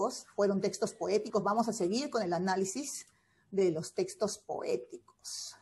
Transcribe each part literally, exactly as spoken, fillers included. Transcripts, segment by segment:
poéticos, fueron textos poéticos. Vamos a seguir con el análisis de los textos poéticos.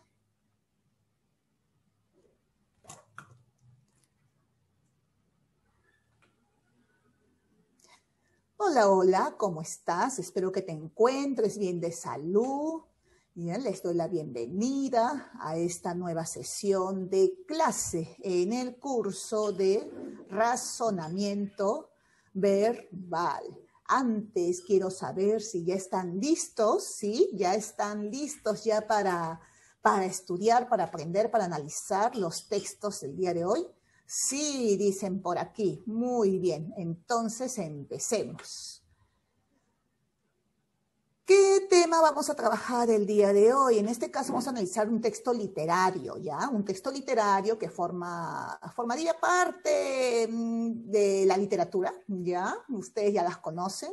Hola, hola, ¿cómo estás? Espero que te encuentres bien de salud. Bien, les doy la bienvenida a esta nueva sesión de clase en el curso de razonamiento verbal. Antes quiero saber si ya están listos, ¿sí? Ya están listos ya para, para estudiar, para aprender, para analizar los textos del día de hoy. Sí, dicen por aquí. Muy bien, entonces empecemos. ¿Qué tema vamos a trabajar el día de hoy? En este caso vamos a analizar un texto literario, ¿ya? Un texto literario que forma, formaría parte de la literatura, ¿ya? Ustedes ya las conocen,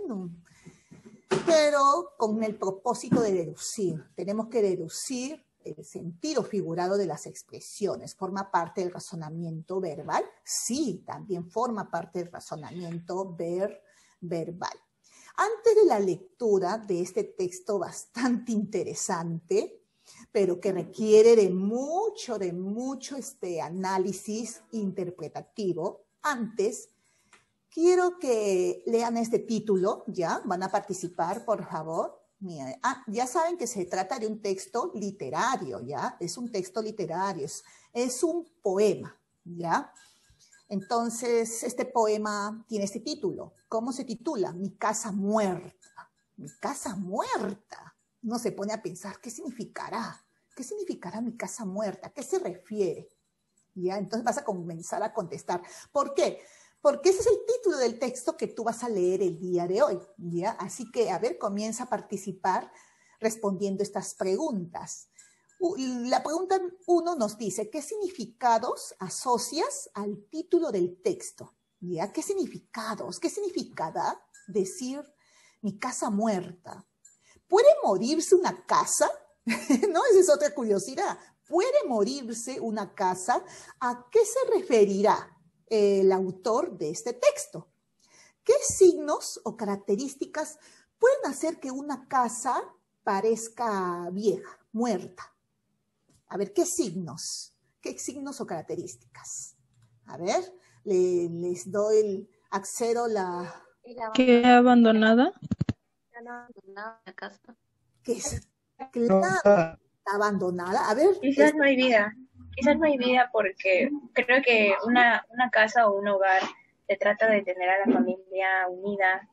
pero con el propósito de deducir. Tenemos que deducir el sentido figurado de las expresiones. ¿Forma parte del razonamiento verbal? Sí, también forma parte del razonamiento ver, verbal. Antes de la lectura de este texto bastante interesante, pero que requiere de mucho, de mucho este análisis interpretativo, antes quiero que lean este título, ¿ya? Van a participar, por favor. Mira, ah, ya saben que se trata de un texto literario, ¿ya? Es un texto literario, es, es un poema, ¿ya? Entonces, este poema tiene este título. ¿Cómo se titula? Mi casa muerta. Mi casa muerta. Uno se pone a pensar, ¿qué significará? ¿Qué significará mi casa muerta? ¿A qué se refiere? ¿Ya? Entonces vas a comenzar a contestar. ¿Por qué? Porque ese es el título del texto que tú vas a leer el día de hoy, ¿ya? Así que, a ver, comienza a participar respondiendo estas preguntas. La pregunta uno nos dice, ¿qué significados asocias al título del texto? ¿Ya? ¿Qué significados? ¿Qué significará decir mi casa muerta? ¿Puede morirse una casa? ¿No? Esa es otra curiosidad. ¿Puede morirse una casa? ¿A qué se referirá el autor de este texto? ¿Qué signos o características pueden hacer que una casa parezca vieja, muerta? A ver, ¿qué signos? ¿Qué signos o características? A ver, le, les doy el accedo la... ¿Qué abandonada? Abandonada la casa. ¿Qué es? Claro, abandonada. A ver. Quizás no hay vida. Quizás no hay vida porque creo que una, una casa o un hogar se trata de tener a la familia unida,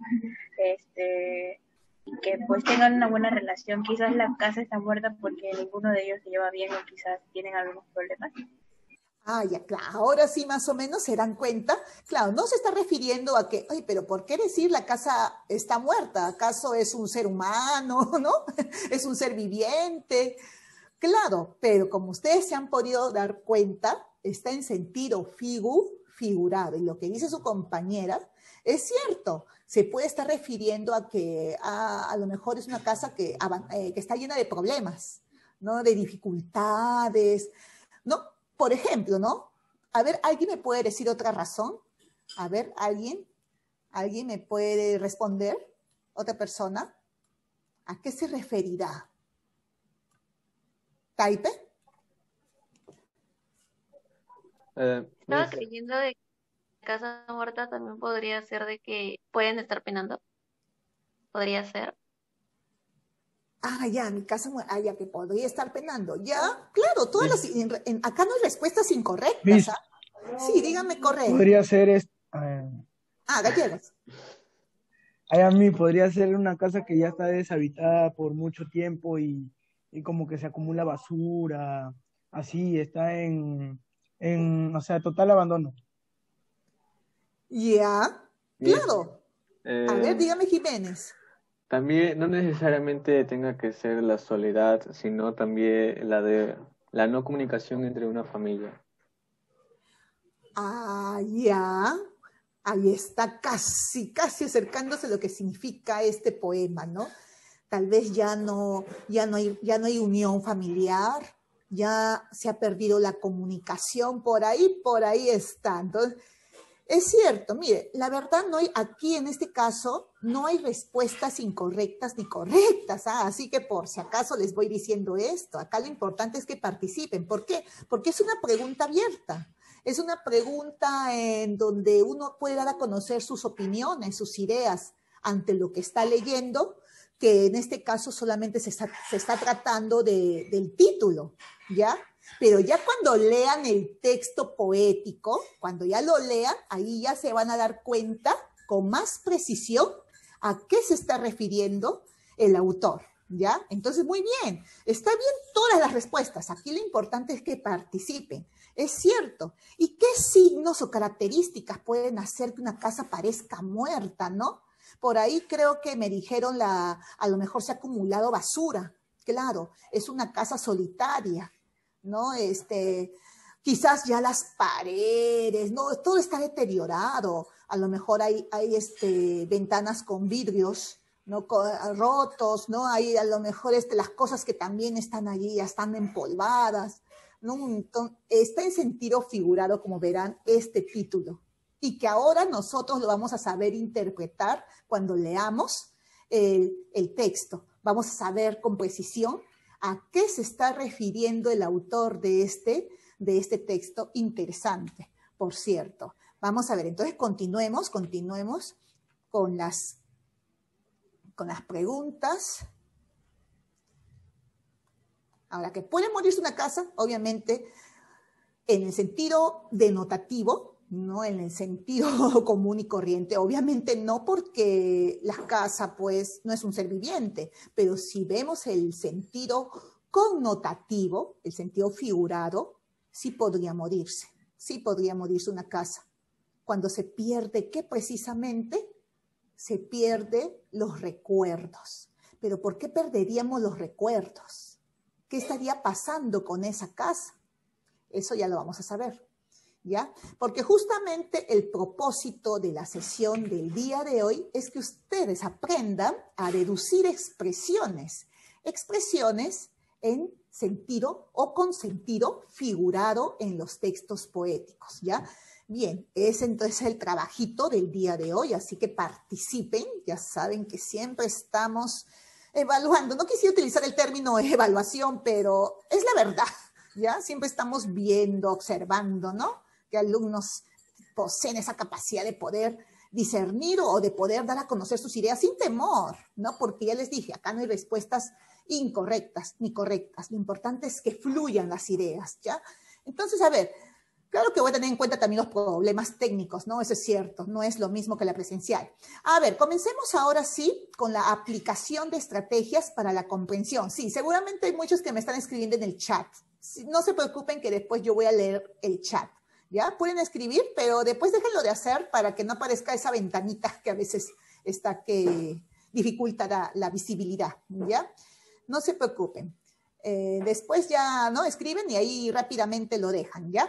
este, y que pues tengan una buena relación. Quizás la casa está muerta porque ninguno de ellos se lleva bien o quizás tienen algunos problemas. Ah, ya, claro, ahora sí más o menos se dan cuenta. Claro, no se está refiriendo a que, ay, pero ¿por qué decir la casa está muerta? ¿Acaso es un ser humano, no? ¿Es un ser viviente? Claro, pero como ustedes se han podido dar cuenta, está en sentido figu, figurado. Y lo que dice su compañera es cierto. Se puede estar refiriendo a que a, a lo mejor es una casa que, eh, que está llena de problemas, ¿no? De dificultades, ¿no? Por ejemplo, ¿no? A ver, ¿alguien me puede decir otra razón? A ver, ¿alguien? ¿Alguien me puede responder? ¿Otra persona? ¿A qué se referirá? ¿Taipe? Eh, Estaba creyendo de que la casa muerta también podría ser de que pueden estar penando. Podría ser. Ah, ya, mi casa muerta. Ah, ya, que podría estar penando. Ya, claro, todas las... En, en, acá no hay respuestas incorrectas. ¿Ah? Sí, dígame correcto. Podría ser... Es, eh, ah, gallegos. Ay, a mí podría ser una casa que ya está deshabitada por mucho tiempo y, y como que se acumula basura, así, está en, en o sea, total abandono. Ya, claro. Eh, a ver, dígame Jiménez. También no necesariamente tenga que ser la soledad, sino también la de la no comunicación entre una familia. Ah, ya. Ahí está casi, casi acercándose a lo que significa este poema, ¿no? Tal vez ya no, ya no hay, ya no hay unión familiar, ya se ha perdido la comunicación, por ahí, por ahí está. Entonces, Es cierto, mire, la verdad no hay, aquí en este caso no hay respuestas incorrectas ni correctas, ¿ah? Así que por si acaso les voy diciendo esto, acá lo importante es que participen. ¿Por qué? Porque es una pregunta abierta, es una pregunta en donde uno puede dar a conocer sus opiniones, sus ideas ante lo que está leyendo, que en este caso solamente se está, se está tratando de, del título, ¿ya? Pero ya cuando lean el texto poético, cuando ya lo lean, ahí ya se van a dar cuenta con más precisión a qué se está refiriendo el autor, ¿ya? Entonces, muy bien, está bien todas las respuestas. Aquí lo importante es que participen. Es cierto. ¿Y qué signos o características pueden hacer que una casa parezca muerta, no? Por ahí creo que me dijeron, la, a lo mejor se ha acumulado basura. Claro, es una casa solitaria, ¿no? Este, quizás ya las paredes, ¿no? Todo está deteriorado. A lo mejor hay, hay este, ventanas con vidrios, ¿no? Con, rotos, ¿no? Hay a lo mejor este, las cosas que también están allí ya están empolvadas, ¿no? Entonces, está en sentido figurado, como verán, este título. Y que ahora nosotros lo vamos a saber interpretar cuando leamos el, el texto. Vamos a saber con precisión a qué se está refiriendo el autor de este, de este texto interesante, por cierto. Vamos a ver, entonces continuemos, continuemos con las, con las preguntas. Ahora, que puede morirse una casa, obviamente, en el sentido denotativo, no en el sentido común y corriente, obviamente no, porque la casa pues no es un ser viviente, pero si vemos el sentido connotativo, el sentido figurado, sí podría morirse, sí podría morirse una casa. Cuando se pierde, ¿qué precisamente? Se pierde los recuerdos. ¿Pero por qué perderíamos los recuerdos? ¿Qué estaría pasando con esa casa? Eso ya lo vamos a saber, ¿ya? Porque justamente el propósito de la sesión del día de hoy es que ustedes aprendan a deducir expresiones, expresiones en sentido o con sentido figurado en los textos poéticos, ¿ya? Bien, ese entonces es el trabajito del día de hoy, así que participen, ya saben que siempre estamos evaluando. No quisiera utilizar el término evaluación, pero es la verdad, ¿ya? Siempre estamos viendo, observando, ¿no? Que alumnos poseen esa capacidad de poder discernir o de poder dar a conocer sus ideas sin temor, ¿no? Porque ya les dije, acá no hay respuestas incorrectas ni correctas. Lo importante es que fluyan las ideas, ¿ya? Entonces, a ver, claro que voy a tener en cuenta también los problemas técnicos, ¿no? Eso es cierto, no es lo mismo que la presencial. A ver, comencemos ahora sí con la aplicación de estrategias para la comprensión. Sí, seguramente hay muchos que me están escribiendo en el chat. No se preocupen que después yo voy a leer el chat, ¿ya? Pueden escribir, pero después déjenlo de hacer para que no aparezca esa ventanita que a veces está que dificulta la, la visibilidad, ¿ya? No se preocupen. Eh, después ya, ¿no? Escriben y ahí rápidamente lo dejan, ¿ya?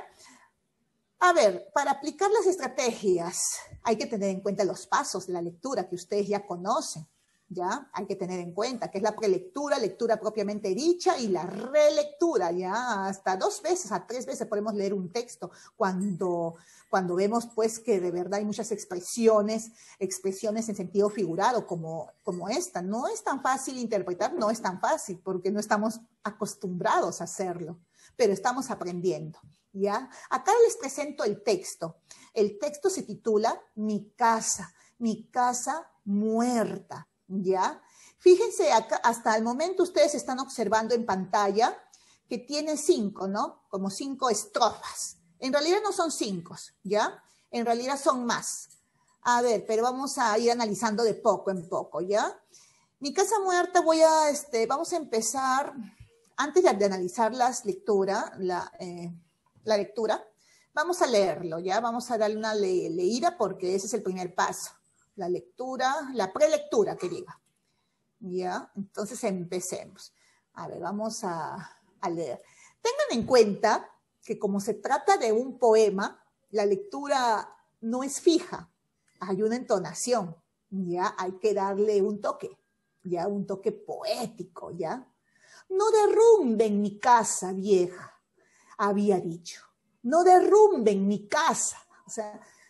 A ver, para aplicar las estrategias hay que tener en cuenta los pasos de la lectura que ustedes ya conocen, ¿ya? Hay que tener en cuenta que es la prelectura, lectura propiamente dicha y la relectura, ¿ya? Hasta dos veces, a tres veces podemos leer un texto cuando, cuando vemos pues que de verdad hay muchas expresiones, expresiones en sentido figurado como, como esta. No es tan fácil interpretar, no es tan fácil porque no estamos acostumbrados a hacerlo, pero estamos aprendiendo, ¿ya? Acá les presento el texto. El texto se titula Mi casa, mi casa muerta, ¿ya? Fíjense, acá, hasta el momento ustedes están observando en pantalla que tiene cinco, ¿no? Como cinco estrofas. En realidad no son cinco, ¿ya? En realidad son más. A ver, pero vamos a ir analizando de poco en poco, ¿ya? Mi casa muerta, voy a, este, vamos a empezar, antes de, de analizar las lectura, la, eh, la lectura, vamos a leerlo, ¿ya? Vamos a darle una le leída porque ese es el primer paso. La lectura, la prelectura, que diga. ¿Ya? Entonces empecemos. A ver, vamos a, a leer. Tengan en cuenta que como se trata de un poema, la lectura no es fija. Hay una entonación, ¿ya? Hay que darle un toque, ¿ya? Un toque poético, ¿ya? No derrumben mi casa vieja, había dicho. No derrumben mi casa. O sea,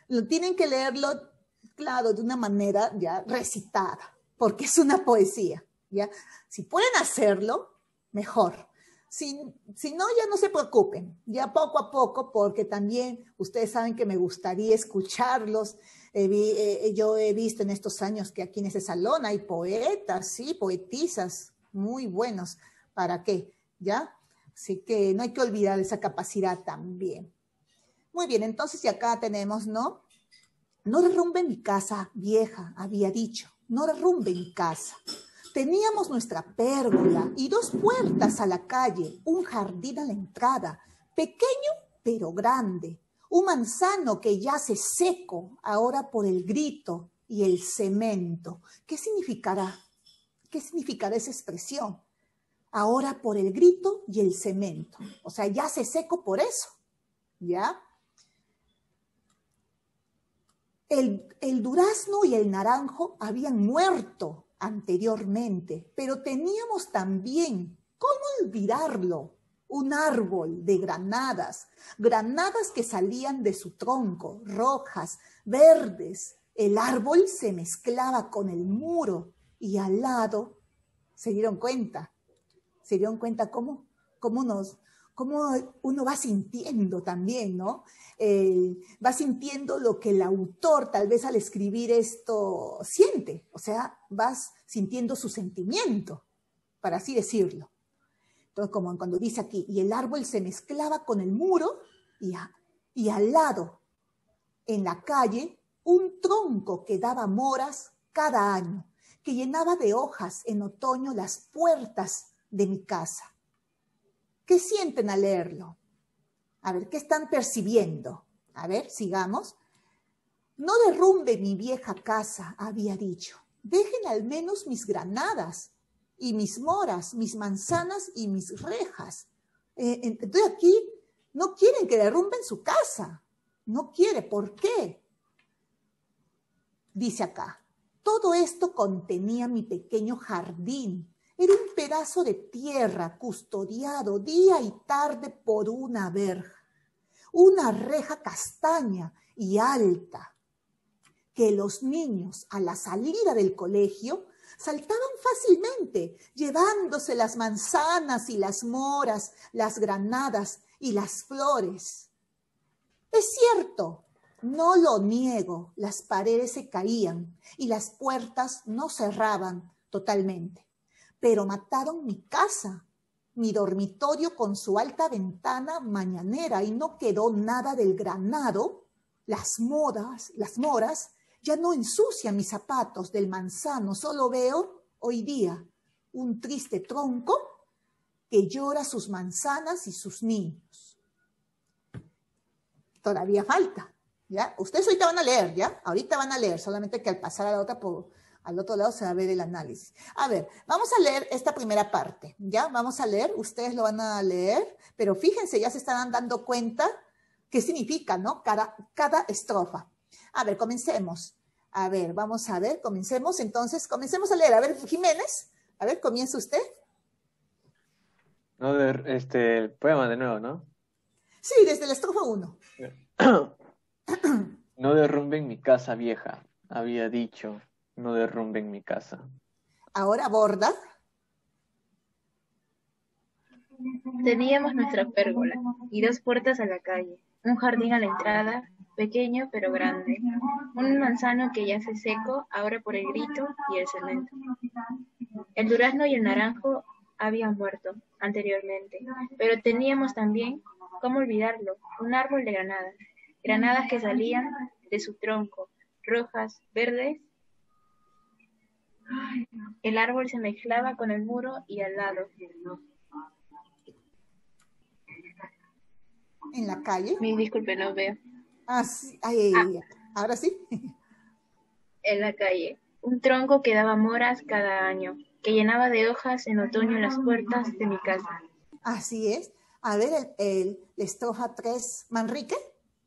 Lo tienen que leerlo, claro, de una manera ya recitada, porque es una poesía, ¿ya? Si pueden hacerlo, mejor. Si, si no, ya no se preocupen, ya poco a poco, porque también ustedes saben que me gustaría escucharlos. Eh, vi, eh, yo he visto en estos años que aquí en ese salón hay poetas, sí, poetisas muy buenos. ¿Para qué? ¿Ya? Así que no hay que olvidar esa capacidad también. Muy bien, entonces y acá tenemos, ¿no? No derrumbe mi casa vieja, había dicho, no derrumbe mi casa. Teníamos nuestra pérgola y dos puertas a la calle, un jardín a la entrada, pequeño pero grande, un manzano que yace seco ahora por el grito y el cemento. ¿Qué significará? ¿Qué significará esa expresión? Ahora por el grito y el cemento. O sea, yace seco por eso, ¿ya? El, el durazno y el naranjo habían muerto anteriormente, pero teníamos también, ¿cómo olvidarlo? Un árbol de granadas, granadas que salían de su tronco, rojas, verdes. El árbol se mezclaba con el muro y al lado, ¿se dieron cuenta? ¿Se dieron cuenta cómo, cómo, nos, cómo uno va sintiendo también, ¿no? Eh, va sintiendo lo que el autor tal vez al escribir esto siente, o sea, vas sintiendo su sentimiento, para así decirlo. Entonces, como cuando dice aquí, y el árbol se mezclaba con el muro y, a, y al lado, en la calle, un tronco que daba moras cada año, que llenaba de hojas en otoño las puertas de mi casa. ¿Qué sienten al leerlo? A ver, ¿qué están percibiendo? A ver, sigamos. No derrumbe mi vieja casa, había dicho. Dejen al menos mis granadas y mis moras, mis manzanas y mis rejas. Eh, entonces aquí no quieren que derrumben su casa. No quiere. ¿Por qué? Dice acá, todo esto contenía mi pequeño jardín. Era un pedazo de tierra custodiado día y tarde por una verja, una reja castaña y alta, que los niños a la salida del colegio saltaban fácilmente, llevándose las manzanas y las moras, las granadas y las flores. Es cierto, no lo niego, las paredes se caían y las puertas no cerraban totalmente. Pero mataron mi casa, mi dormitorio con su alta ventana mañanera y no quedó nada del granado. Las moras, las moras ya no ensucian mis zapatos del manzano, solo veo hoy día un triste tronco que llora sus manzanas y sus niños. Todavía falta, ¿ya? Ustedes ahorita van a leer, ¿ya? Ahorita van a leer, solamente que al pasar a la otra por... Al otro lado se va a ver el análisis. A ver, vamos a leer esta primera parte, ¿ya? Vamos a leer, ustedes lo van a leer, pero fíjense, ya se están dando cuenta qué significa, ¿no? Cada, cada estrofa. A ver, comencemos. A ver, vamos a ver, comencemos. Entonces, comencemos a leer. A ver, Jiménez, a ver, comienza usted. No, de, este, el poema de nuevo, ¿no? Sí, desde la estrofa uno. No derrumben mi casa vieja, había dicho. No derrumben mi casa. Ahora borda. Teníamos nuestra pérgola y dos puertas a la calle, un jardín a la entrada, pequeño pero grande, un manzano que yace seco ahora por el grito y el cemento. El durazno y el naranjo habían muerto anteriormente, pero teníamos también, ¿cómo olvidarlo?, un árbol de granadas, granadas que salían de su tronco, rojas, verdes. El árbol se mezclaba con el muro y al lado. ¿En la calle? Me disculpe, no veo. Ah, sí. Ay, ay, ay. Ah. ¿Ahora sí? En la calle. Un tronco que daba moras cada año, que llenaba de hojas en otoño las puertas de mi casa. Así es. A ver, el, el, la estrofa tres, Manrique.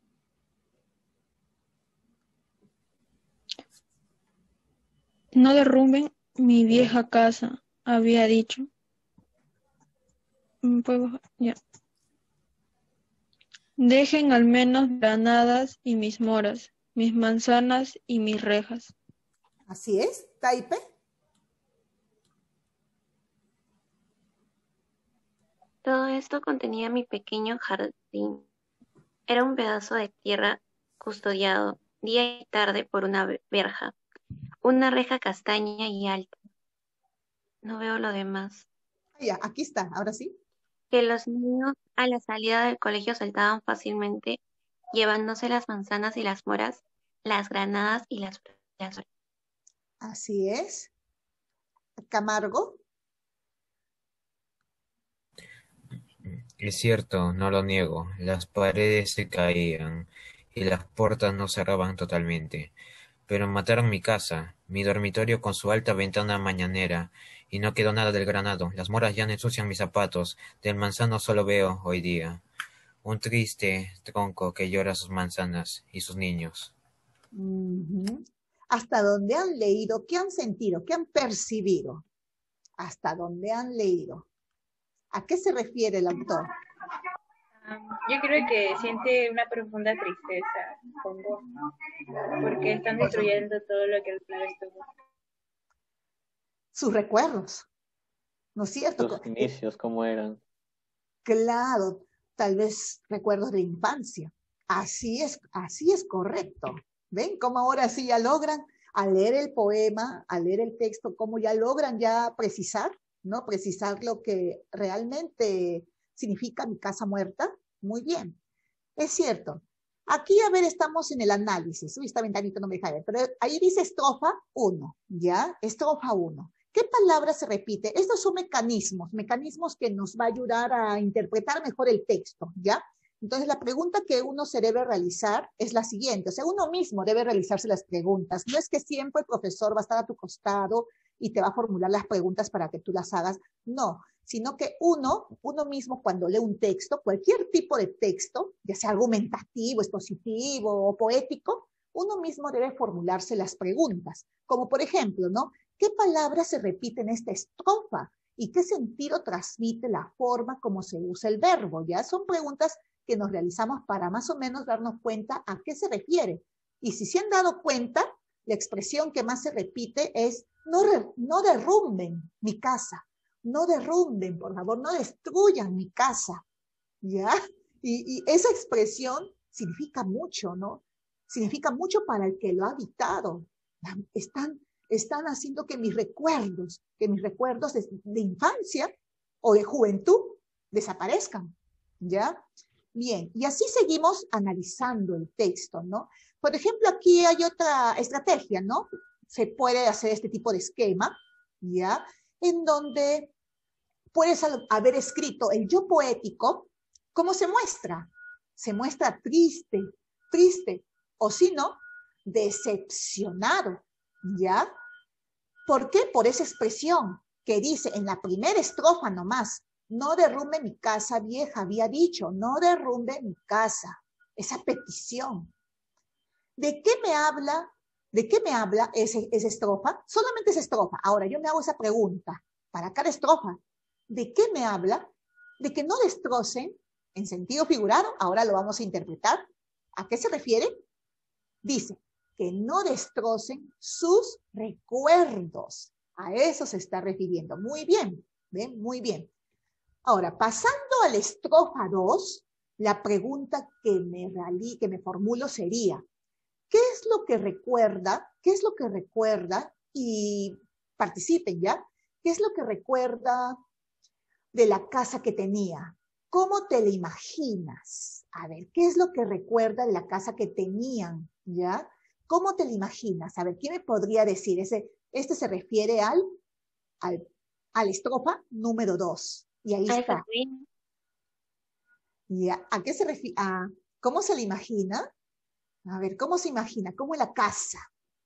No derrumben mi vieja casa, había dicho. ¿Puedo? Ya. Dejen al menos granadas y mis moras, mis manzanas y mis rejas. Así es, Taipe. Todo esto contenía mi pequeño jardín. Era un pedazo de tierra custodiado día y tarde por una verja, una reja castaña y alta. No veo lo demás. Ya, aquí está, ahora sí. Que los niños a la salida del colegio saltaban fácilmente, llevándose las manzanas y las moras, las granadas y las las- Así es. Camargo. Es cierto, no lo niego, las paredes se caían y las puertas no cerraban totalmente, pero mataron mi casa, mi dormitorio con su alta ventana mañanera, y no quedó nada del granado. Las moras ya no ensucian mis zapatos, del manzano solo veo, hoy día, un triste tronco que llora sus manzanas y sus niños. Uh-huh. ¿Hasta dónde han leído? ¿Qué han sentido? ¿Qué han percibido? ¿Hasta dónde han leído? ¿A qué se refiere el autor? Um, yo creo que siente una profunda tristeza, pongo, porque están destruyendo todo lo que alguna vez tuvo. Sus recuerdos, ¿no es cierto? Los inicios, ¿cómo eran? Claro, tal vez recuerdos de infancia. Así es, así es correcto. ¿Ven cómo ahora sí ya logran, al leer el poema, al leer el texto, cómo ya logran ya precisar, ¿no? Precisar lo que realmente significa mi casa muerta? Muy bien. Es cierto. Aquí, a ver, estamos en el análisis. Uy, esta ventanita no me deja ver, pero ahí dice estrofa uno, ¿ya? Estrofa uno. ¿Qué palabra se repite? Estos son mecanismos, mecanismos que nos va a ayudar a interpretar mejor el texto, ¿ya? Entonces, la pregunta que uno se debe realizar es la siguiente. O sea, uno mismo debe realizarse las preguntas. No es que siempre el profesor va a estar a tu costado y te va a formular las preguntas para que tú las hagas. No, sino que uno, uno mismo cuando lee un texto, cualquier tipo de texto, ya sea argumentativo, expositivo o poético, uno mismo debe formularse las preguntas. Como por ejemplo, ¿no? ¿Qué palabra se repite en esta estrofa? ¿Y qué sentido transmite la forma como se usa el verbo? Ya son preguntas que nos realizamos para más o menos darnos cuenta a qué se refiere. Y si se han dado cuenta, la expresión que más se repite es no, re, no derrumben mi casa, no derrumben, por favor, no destruyan mi casa, ¿ya? Y, y esa expresión significa mucho, ¿no? Significa mucho para el que lo ha habitado. Están, están haciendo que mis recuerdos, que mis recuerdos de, de infancia o de juventud desaparezcan, ¿ya? Bien, y así seguimos analizando el texto, ¿no? Por ejemplo, aquí hay otra estrategia, ¿no? Se puede hacer este tipo de esquema, ¿ya? En donde puedes haber escrito el yo poético, ¿cómo se muestra? Se muestra triste, triste, o si no, decepcionado, ¿ya? ¿Por qué? Por esa expresión que dice en la primera estrofa nomás, no derrumbe mi casa vieja, había dicho, no derrumbe mi casa. Esa petición. ¿De qué me habla? ¿De qué me habla ese, esa estrofa? Solamente esa estrofa. Ahora, yo me hago esa pregunta para cada estrofa. ¿De qué me habla? De que no destrocen, en sentido figurado, ahora lo vamos a interpretar. ¿A qué se refiere? Dice, que no destrocen sus recuerdos. A eso se está refiriendo. Muy bien, ¿ven? Muy bien. Ahora, pasando a la estrofa dos, la pregunta que me, realí, que me formulo sería, ¿qué es lo que recuerda? ¿Qué es lo que recuerda? Y participen ya. ¿Qué es lo que recuerda de la casa que tenía? ¿Cómo te la imaginas? A ver, ¿qué es lo que recuerda de la casa que tenían? ¿Ya? ¿Cómo te la imaginas? A ver, ¿quién me podría decir? Ese, este se refiere al, al, a la estrofa número dos. Y ahí Ay, está. Jacqueline. ¿Ya? ¿A qué se refiere? ¿A cómo se la imagina? A ver, ¿cómo se imagina? ¿Cómo es la casa?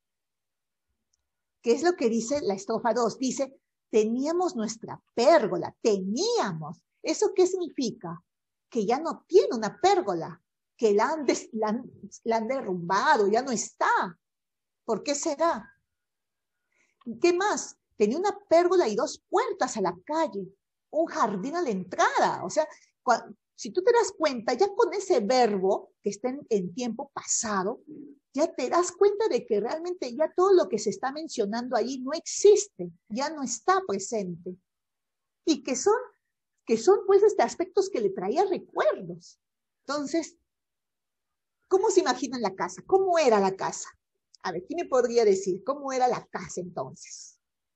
¿Qué es lo que dice la estrofa dos? Dice, teníamos nuestra pérgola, teníamos. ¿Eso qué significa? Que ya no tiene una pérgola, que la han, des, la han, la han derrumbado, ya no está. ¿Por qué será? ¿Qué más? Tenía una pérgola y dos puertas a la calle, un jardín a la entrada. O sea, Si tú te das cuenta, ya con ese verbo que está en, en tiempo pasado, ya te das cuenta de que realmente ya todo lo que se está mencionando ahí no existe, ya no está presente. Y que son, que son pues este, aspectos que le traía recuerdos. Entonces, ¿cómo se imaginan la casa? ¿Cómo era la casa? A ver, ¿quién me podría decir cómo era la casa entonces?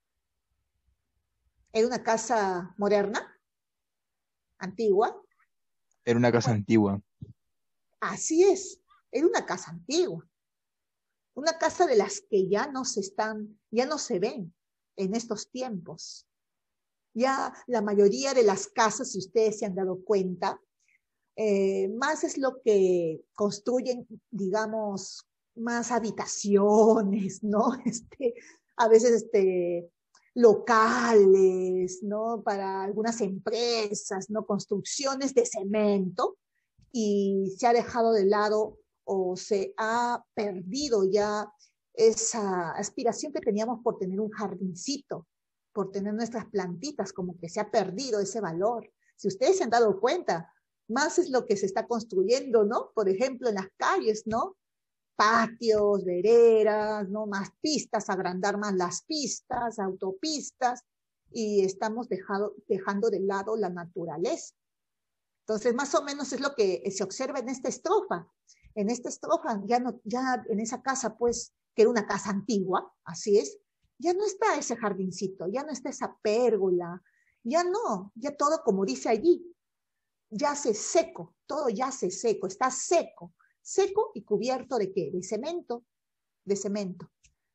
¿Era una casa moderna? ¿Antigua? Era una casa Bueno, antigua. así es, era una casa antigua. Una casa de las que ya no se están, ya no se ven en estos tiempos. Ya la mayoría de las casas, si ustedes se han dado cuenta, eh, más es lo que construyen, digamos, más habitaciones, ¿no? Este, a veces este, locales, ¿no? Para algunas empresas, ¿no? Construcciones de cemento, y se ha dejado de lado o se ha perdido ya esa aspiración que teníamos por tener un jardincito, por tener nuestras plantitas, como que se ha perdido ese valor. Si ustedes se han dado cuenta, más es lo que se está construyendo, ¿no? Por ejemplo, en las calles, ¿no? Patios, veredas, ¿no? Más pistas, agrandar más las pistas, autopistas, y estamos dejado, dejando de lado la naturaleza. Entonces, más o menos es lo que se observa en esta estrofa. En esta estrofa, ya, no, ya en esa casa, pues, que era una casa antigua, así es, ya no está ese jardincito, ya no está esa pérgola, ya no, ya todo como dice allí, yace seco, todo yace seco, está seco, seco y cubierto de ¿qué? De cemento, de cemento.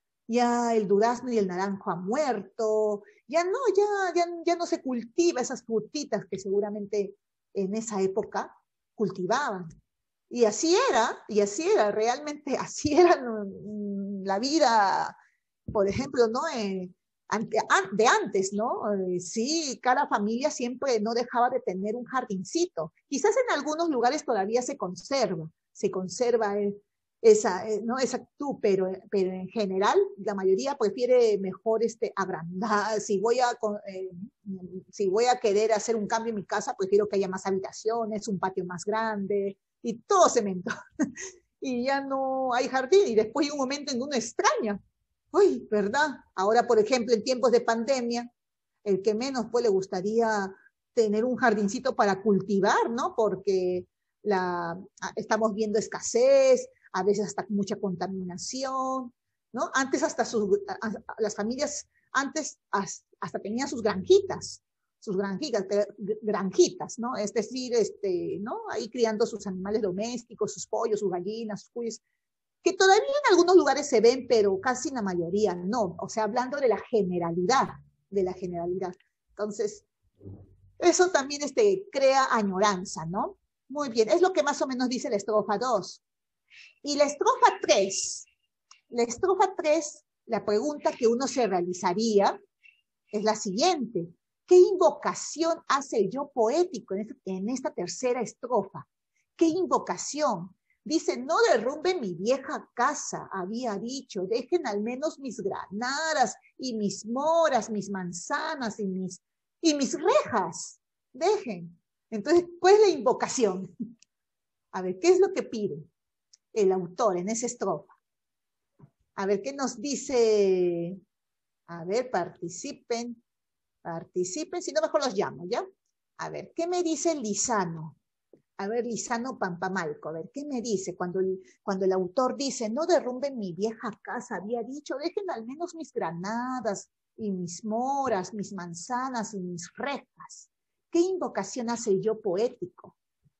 Ya el durazno y el naranjo han muerto, ya no, ya, ya, ya no se cultiva esas frutitas que seguramente en esa época cultivaban. Y así era, y así era, realmente así era la vida, por ejemplo, ¿no? Eh, de antes, ¿no? Eh, sí, cada familia siempre no dejaba de tener un jardincito. Quizás en algunos lugares todavía se conserva, se conserva eh, esa, eh, ¿no? esa actitud, pero, pero en general la mayoría prefiere mejor este, agrandar. Si voy, a, eh, si voy a querer hacer un cambio en mi casa, prefiero que haya más habitaciones, un patio más grande y todo cemento. Y ya no hay jardín y después hay un momento en que uno extraña. Uy, ¿verdad? Ahora, por ejemplo, en tiempos de pandemia, el que menos pues le gustaría tener un jardincito para cultivar, ¿no? Porque la, estamos viendo escasez, a veces hasta mucha contaminación, ¿no? Antes hasta sus, las familias, antes hasta tenían sus granjitas, sus granjitas, granjitas, ¿no? Es decir, este, ¿no? Ahí criando sus animales domésticos, sus pollos, sus gallinas, sus cuyes, que todavía en algunos lugares se ven, pero casi en la mayoría no. O sea, hablando de la generalidad, de la generalidad. Entonces, eso también este, crea añoranza, ¿no? Muy bien, es lo que más o menos dice la estrofa dos. Y la estrofa tres, la estrofa tres, la pregunta que uno se realizaría es la siguiente. ¿Qué invocación hace el yo poético en esta, en esta tercera estrofa? ¿Qué invocación? Dice, no derrumben mi vieja casa, había dicho, dejen al menos mis granadas y mis moras, mis manzanas y mis, y mis rejas. Dejen. Entonces, ¿cuál es la invocación? A ver, ¿qué es lo que pide el autor en esa estrofa? A ver, ¿qué nos dice? A ver, participen, participen, si no mejor los llamo, ¿ya? A ver, ¿qué me dice Lizano? A ver, Lizano Pampamalco, a ver, ¿qué me dice cuando el, cuando el autor dice, no derrumben mi vieja casa, había dicho, dejen al menos mis granadas y mis moras, mis manzanas y mis rejas? ¿Qué invocación hace el yo poético?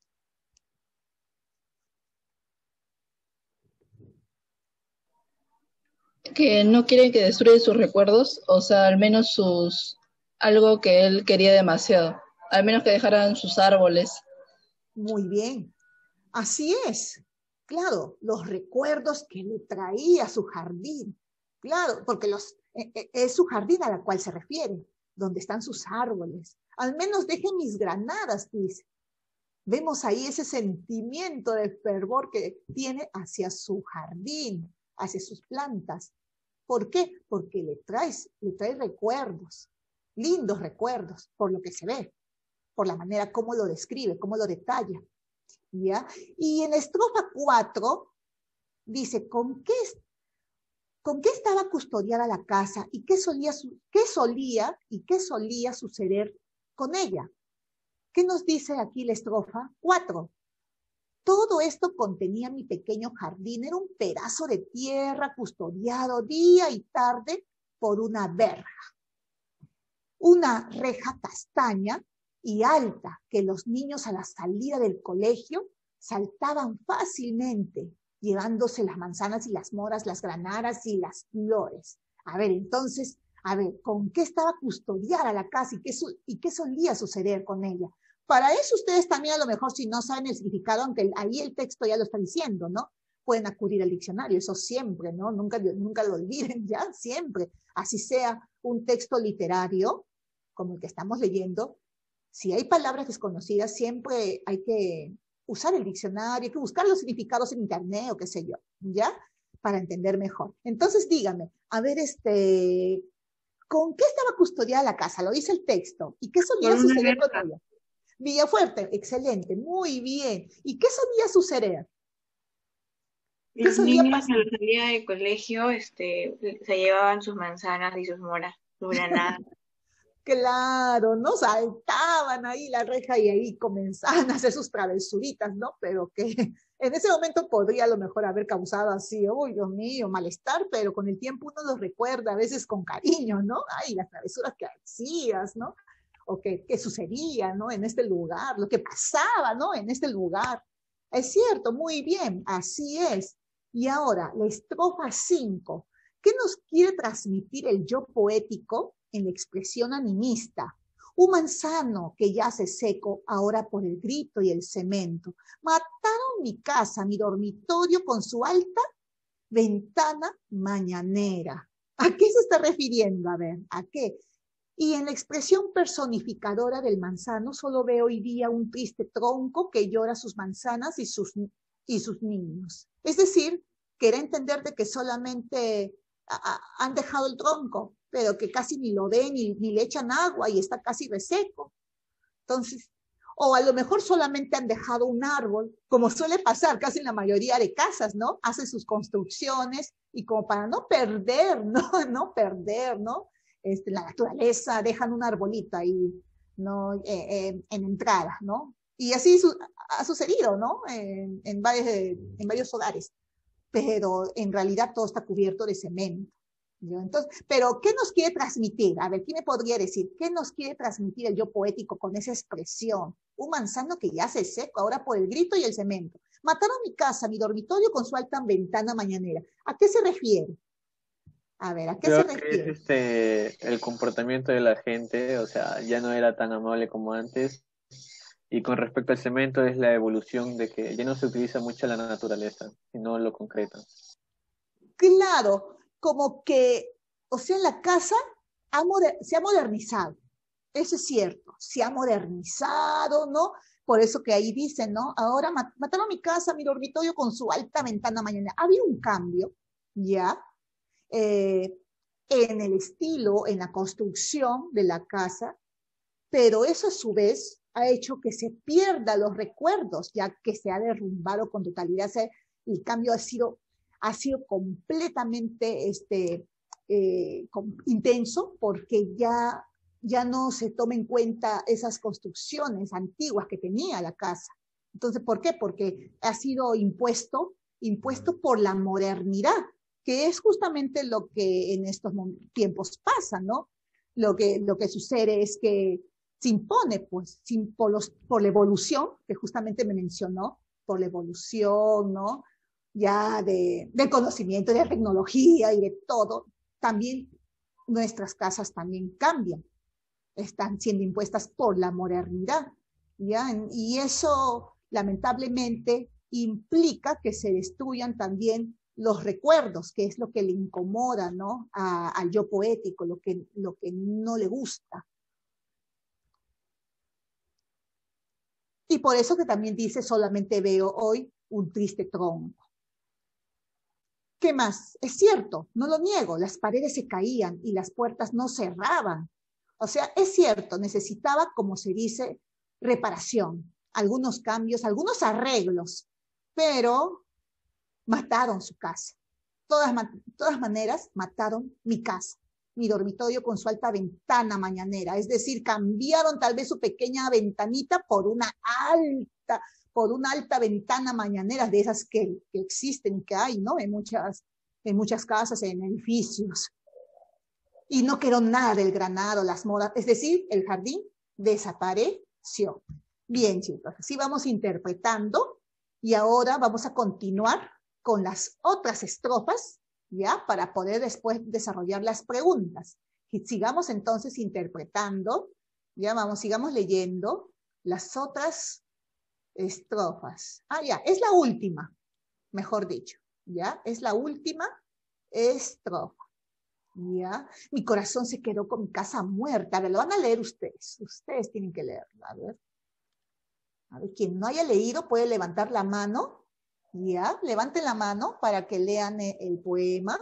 Que no quieren que destruyan sus recuerdos, o sea, al menos sus, algo que él quería demasiado, al menos que dejaran sus árboles. Muy bien, así es, claro, los recuerdos que le traía su jardín, claro, porque los, eh, eh, es su jardín a la cual se refiere, donde están sus árboles, al menos dejen mis granadas, dice. Vemos ahí ese sentimiento de fervor que tiene hacia su jardín, hacia sus plantas. ¿Por qué? Porque le trae, le trae recuerdos, lindos recuerdos, por lo que se ve. por la manera como lo describe, cómo lo detalla. ¿Ya? Y en la estrofa cuatro dice, ¿con qué, ¿con qué estaba custodiada la casa y qué solía, qué solía y qué solía suceder con ella? ¿Qué nos dice aquí la estrofa cuatro? Todo esto contenía mi pequeño jardín, era un pedazo de tierra custodiado día y tarde por una verja. Una reja castaña y alta que los niños a la salida del colegio saltaban fácilmente, llevándose las manzanas y las moras, las granadas y las flores. A ver, entonces, a ver, ¿con qué estaba custodiada la casa y qué, y qué solía suceder con ella? Para eso ustedes también a lo mejor si no saben el significado, aunque ahí el texto ya lo está diciendo, ¿no? Pueden acudir al diccionario, eso siempre, ¿no? Nunca, nunca lo olviden, ¿ya? Siempre. Así sea un texto literario, como el que estamos leyendo, si hay palabras desconocidas, siempre hay que usar el diccionario, hay que buscar los significados en internet o qué sé yo, ¿ya? Para entender mejor. Entonces, dígame, a ver, este, ¿con qué estaba custodiada la casa? Lo dice el texto. ¿Y qué solía suceder con ella? Villafuerte, excelente, muy bien. ¿Y qué solía suceder? ¿Qué Los solía niños pasar? A la salida del colegio este, se llevaban sus manzanas y sus moras, sus granadas. Claro, ¿no? Saltaban ahí la reja y ahí comenzaban a hacer sus travesuritas, ¿no? Pero que en ese momento podría a lo mejor haber causado así, uy, Dios mío, malestar, pero con el tiempo uno los recuerda a veces con cariño, ¿no? Ay, las travesuras que hacías, ¿no? O que, que sucedía, ¿no? En este lugar, lo que pasaba, ¿no? En este lugar. Es cierto, muy bien, así es. Y ahora, la estrofa cinco, ¿qué nos quiere transmitir el yo poético en la expresión animista? Un manzano que yace seco ahora por el grito y el cemento. Mataron mi casa, mi dormitorio con su alta ventana mañanera. ¿A qué se está refiriendo? A ver, ¿a qué? Y en la expresión personificadora del manzano solo veo hoy día un triste tronco que llora sus manzanas y sus, y sus niños. Es decir, quería entender de que solamente a, a, han dejado el tronco, pero que casi ni lo ven, ni, ni le echan agua y está casi reseco. Entonces, o a lo mejor solamente han dejado un árbol, como suele pasar casi en la mayoría de casas, ¿no? Hacen sus construcciones y como para no perder, ¿no? No perder, ¿no? Este, la naturaleza, dejan una arbolita ahí, ¿no? Eh, eh, en entrada, ¿no? Y así su, ha sucedido, ¿no? En, en, varios, en varios hogares. Pero en realidad todo está cubierto de cemento. ¿No? Entonces, pero ¿qué nos quiere transmitir? A ver, ¿quién me podría decir? ¿Qué nos quiere transmitir el yo poético con esa expresión? Un manzano que ya se seco ahora por el grito y el cemento. Mataron mi casa, mi dormitorio con su alta ventana mañanera. ¿A qué se refiere? A ver, ¿a qué Creo se que refiere? es este, el comportamiento de la gente, o sea, ya no era tan amable como antes. Y con respecto al cemento es la evolución de que ya no se utiliza mucho la naturaleza, sino lo concreto. Claro, como que, o sea, la casa ha se ha modernizado. Eso es cierto, se ha modernizado, ¿no? Por eso que ahí dicen, ¿no? Ahora mat mataron mi casa, mi dormitorio con su alta ventana mañana. Ha habido un cambio, ¿ya? Eh, en el estilo, en la construcción de la casa, pero eso a su vez ha hecho que se pierdan los recuerdos, ya que se ha derrumbado con totalidad. O sea, el cambio ha sido, ha sido completamente este, eh, com intenso, porque ya, ya no se toma en cuenta esas construcciones antiguas que tenía la casa. Entonces, ¿por qué? Porque ha sido impuesto, impuesto por la modernidad, que es justamente lo que en estos tiempos pasa, ¿no? Lo que, lo que sucede es que se impone, pues, sin, por, los, por la evolución, que justamente me mencionó, por la evolución, ¿no? Ya de, del conocimiento, de la tecnología y de todo, también nuestras casas también cambian, están siendo impuestas por la modernidad, ¿ya? Y eso, lamentablemente, implica que se destruyan también los recuerdos, que es lo que le incomoda, ¿no? A, al yo poético, lo que, lo que no le gusta. Y por eso que también dice, solamente veo hoy un triste tronco. ¿Qué más? Es cierto, no lo niego, las paredes se caían y las puertas no cerraban. O sea, es cierto, necesitaba, como se dice, reparación, algunos cambios, algunos arreglos, pero mataron su casa. Todas, todas maneras, mataron mi casa, mi dormitorio con su alta ventana mañanera. Es decir, cambiaron tal vez su pequeña ventanita por una alta, por una alta ventana mañanera, de esas que, que existen, que hay, ¿no? En muchas, en muchas casas, en edificios. Y no quedó nada del granado, las moras, es decir, el jardín desapareció. Bien, chicos, así vamos interpretando y ahora vamos a continuar con las otras estrofas, ¿ya? Para poder después desarrollar las preguntas. Y sigamos entonces interpretando, ya vamos, sigamos leyendo las otras estrofas. Ah, ya, es la última, mejor dicho, ¿ya? Es la última estrofa. ¿Ya? Mi corazón se quedó con mi casa muerta. A ver, lo van a leer ustedes. Ustedes tienen que leerlo. A ver. A ver, quien no haya leído puede levantar la mano. ¿Ya? Levanten la mano para que lean el poema.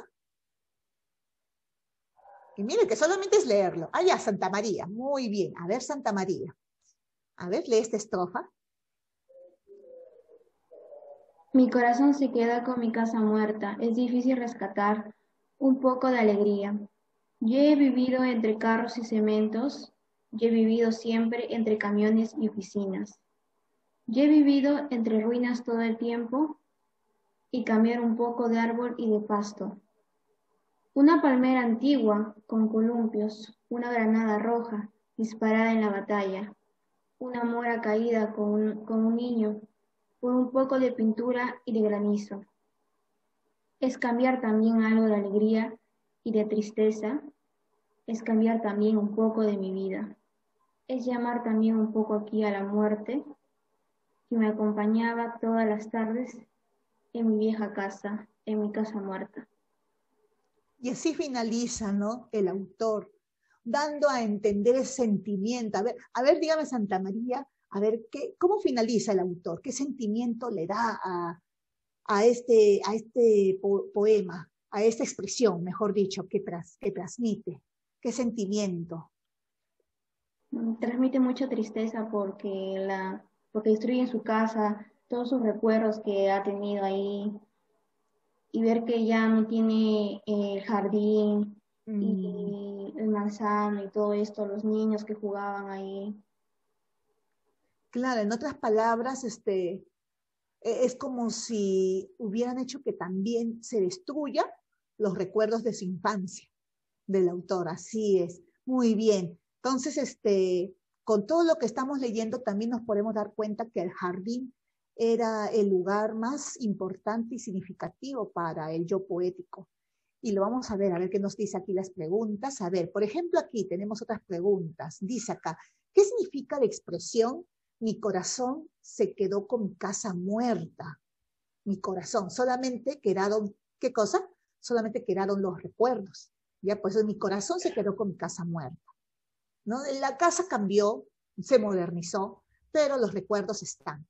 Y miren que solamente es leerlo. Ah, ya, Santa María. Muy bien. A ver, Santa María. A ver, lee esta estrofa. Mi corazón se queda con mi casa muerta. Es difícil rescatar un poco de alegría. Yo he vivido entre carros y cementos, yo he vivido siempre entre camiones y oficinas. Yo he vivido entre ruinas todo el tiempo y cambiar un poco de árbol y de pasto. Una palmera antigua con columpios, una granada roja disparada en la batalla, una mora caída con un, con un niño, por un poco de pintura y de granizo. Es cambiar también algo de alegría y de tristeza, es cambiar también un poco de mi vida, es llamar también un poco aquí a la muerte, que me acompañaba todas las tardes en mi vieja casa, en mi casa muerta. Y así finaliza, ¿no?, el autor, dando a entender el sentimiento. A ver, a ver, dígame, Santa María, a ver, ¿qué, ¿cómo finaliza el autor? ¿Qué sentimiento le da a... a este, a este po poema, a esta expresión, mejor dicho, que, tras, que transmite? ¿Qué sentimiento? Transmite mucha tristeza porque, la, porque destruyen su casa, todos sus recuerdos que ha tenido ahí, y ver que ya no tiene el jardín mm. y el manzano y todo esto, los niños que jugaban ahí. Claro, en otras palabras, este... es como si hubieran hecho que también se destruya los recuerdos de su infancia, del autor. Así es. Muy bien. Entonces, este, con todo lo que estamos leyendo, también nos podemos dar cuenta que el jardín era el lugar más importante y significativo para el yo poético. Y lo vamos a ver, a ver qué nos dice aquí las preguntas. A ver, por ejemplo, aquí tenemos otras preguntas. Dice acá, ¿qué significa la expresión mi corazón se quedó con mi casa muerta? Mi corazón, solamente quedaron, ¿qué cosa? Solamente quedaron los recuerdos. Ya, pues mi corazón se quedó con mi casa muerta, ¿no? La casa cambió, se modernizó, pero los recuerdos están,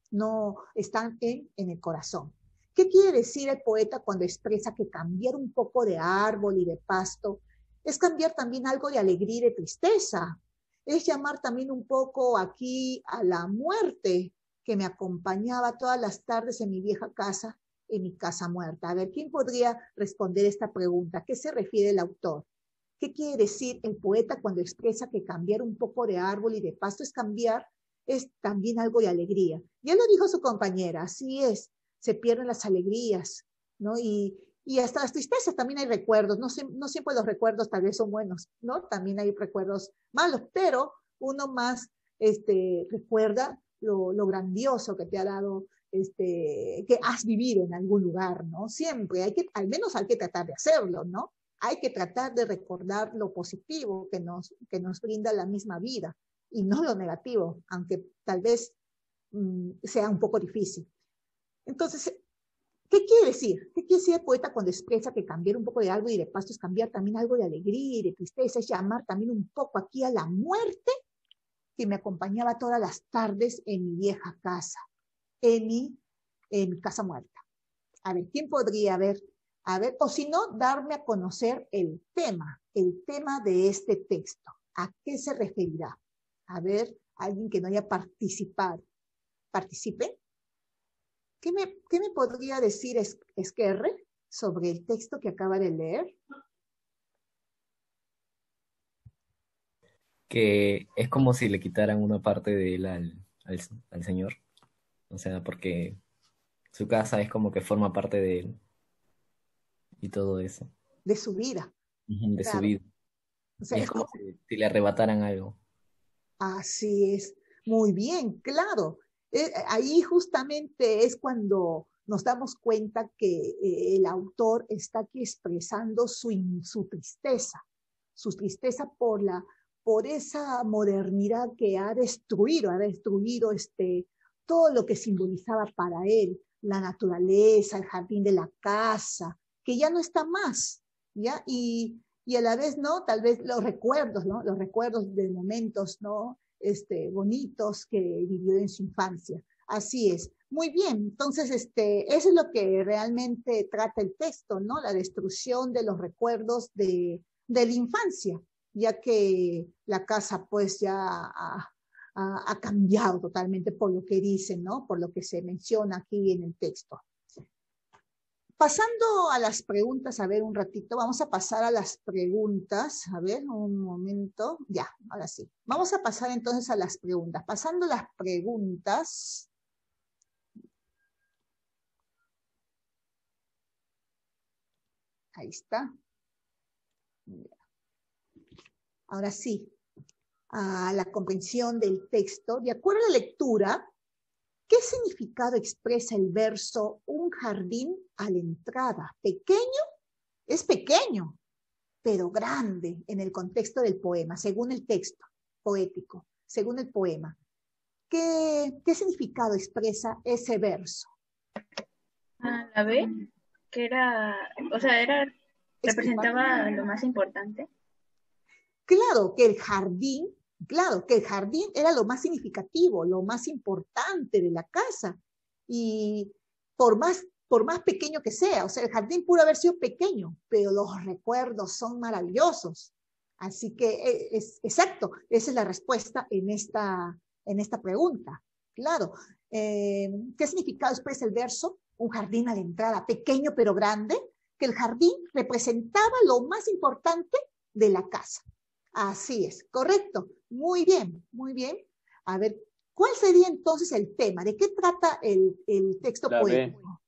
no están en, en el corazón. ¿Qué quiere decir el poeta cuando expresa que cambiar un poco de árbol y de pasto es cambiar también algo de alegría y de tristeza? Es llamar también un poco aquí a la muerte que me acompañaba todas las tardes en mi vieja casa, en mi casa muerta. A ver, ¿quién podría responder esta pregunta? ¿A qué se refiere el autor? ¿Qué quiere decir el poeta cuando expresa que cambiar un poco de árbol y de pasto es cambiar, es también algo de alegría? Ya lo dijo su compañera, así es, se pierden las alegrías, ¿no? Y, y hasta las tristezas también hay recuerdos, no, se, no siempre los recuerdos tal vez son buenos, ¿no? También hay recuerdos malos, pero uno más este, recuerda lo, lo grandioso que te ha dado, este, que has vivido en algún lugar, ¿no? Siempre hay que, al menos hay que tratar de hacerlo, ¿no? Hay que tratar de recordar lo positivo que nos, que nos brinda la misma vida y no lo negativo, aunque tal vez mmm, sea un poco difícil. Entonces, ¿qué quiere decir? ¿Qué quiere decir el poeta cuando expresa que cambiar un poco de algo y de pasto es cambiar también algo de alegría y de tristeza? Es llamar también un poco aquí a la muerte que me acompañaba todas las tardes en mi vieja casa, en mi, en mi casa muerta. A ver, ¿quién podría ver? A ver, o si no, darme a conocer el tema, el tema de este texto. ¿A qué se referirá? A ver, alguien que no haya participado, participe. ¿Qué me, qué me podría decir es, Esquerre sobre el texto que acaba de leer? Que es como si le quitaran una parte de él al, al, al señor. O sea, porque su casa es como que forma parte de él y todo eso. De su vida. Ujú, de su Claro. vida. O sea, Y es es como como, si, si le arrebataran algo. así es. Muy bien, claro. Eh, ahí justamente es cuando nos damos cuenta que eh, el autor está aquí expresando su, in- su tristeza, su tristeza por la, por esa modernidad que ha destruido, ha destruido este, todo lo que simbolizaba para él, la naturaleza, el jardín de la casa, que ya no está más, ¿ya? Y, y a la vez, ¿no? Tal vez los recuerdos, ¿no? Los recuerdos de momentos, ¿no? Este, bonitos que vivió en su infancia. Así es. Muy bien, entonces este, eso es lo que realmente trata el texto, ¿no? La destrucción de los recuerdos de, de la infancia, ya que la casa pues ya ha, ha, ha cambiado totalmente por lo que dicen, ¿no? Por lo que se menciona aquí en el texto. Pasando a las preguntas, a ver un ratito, vamos a pasar a las preguntas, a ver un momento, ya, ahora sí. Vamos a pasar entonces a las preguntas. Pasando las preguntas, ahí está. Ahora sí, a la comprensión del texto. De acuerdo a la lectura, ¿qué significado expresa el verso un jardín a la entrada? Pequeño, es pequeño, pero grande en el contexto del poema, según el texto poético, según el poema. ¿Qué, qué significado expresa ese verso? A la B, que era, o sea, era, representaba lo más importante. Claro que el jardín, claro que el jardín era lo más significativo, lo más importante de la casa. Y por más, por más pequeño que sea, o sea, el jardín pudo haber sido pequeño, pero los recuerdos son maravillosos. Así que es exacto, esa es la respuesta en esta, en esta pregunta. Claro. Eh, ¿Qué significado expresa el verso? Un jardín a la entrada, pequeño pero grande, que el jardín representaba lo más importante de la casa. Así es, correcto. Muy bien, muy bien. A ver, ¿cuál sería entonces el tema? ¿De qué trata el, el texto La poético?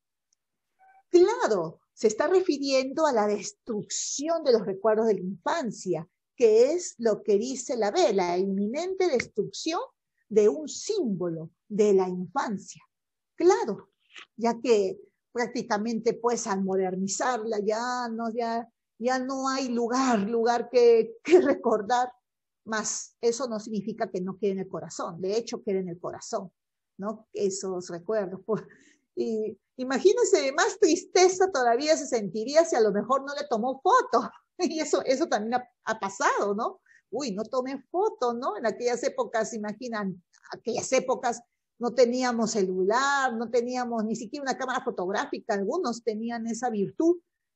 B. Claro, se está refiriendo a la destrucción de los recuerdos de la infancia, que es lo que dice la B, la inminente destrucción de un símbolo de la infancia. Claro, ya que prácticamente pues al modernizarla ya no, ya, ya no hay lugar, lugar que, que recordar, más eso no significa que no quede en el corazón, de hecho queda en el corazón, ¿no? Esos recuerdos. Pues, y imagínense, más tristeza todavía se sentiría si a lo mejor no le tomó foto, y eso, eso también ha, ha pasado, ¿no? Uy, no tomé foto, ¿no? En aquellas épocas, imaginan, aquellas épocas no teníamos celular, no teníamos ni siquiera una cámara fotográfica, algunos tenían esa virtud.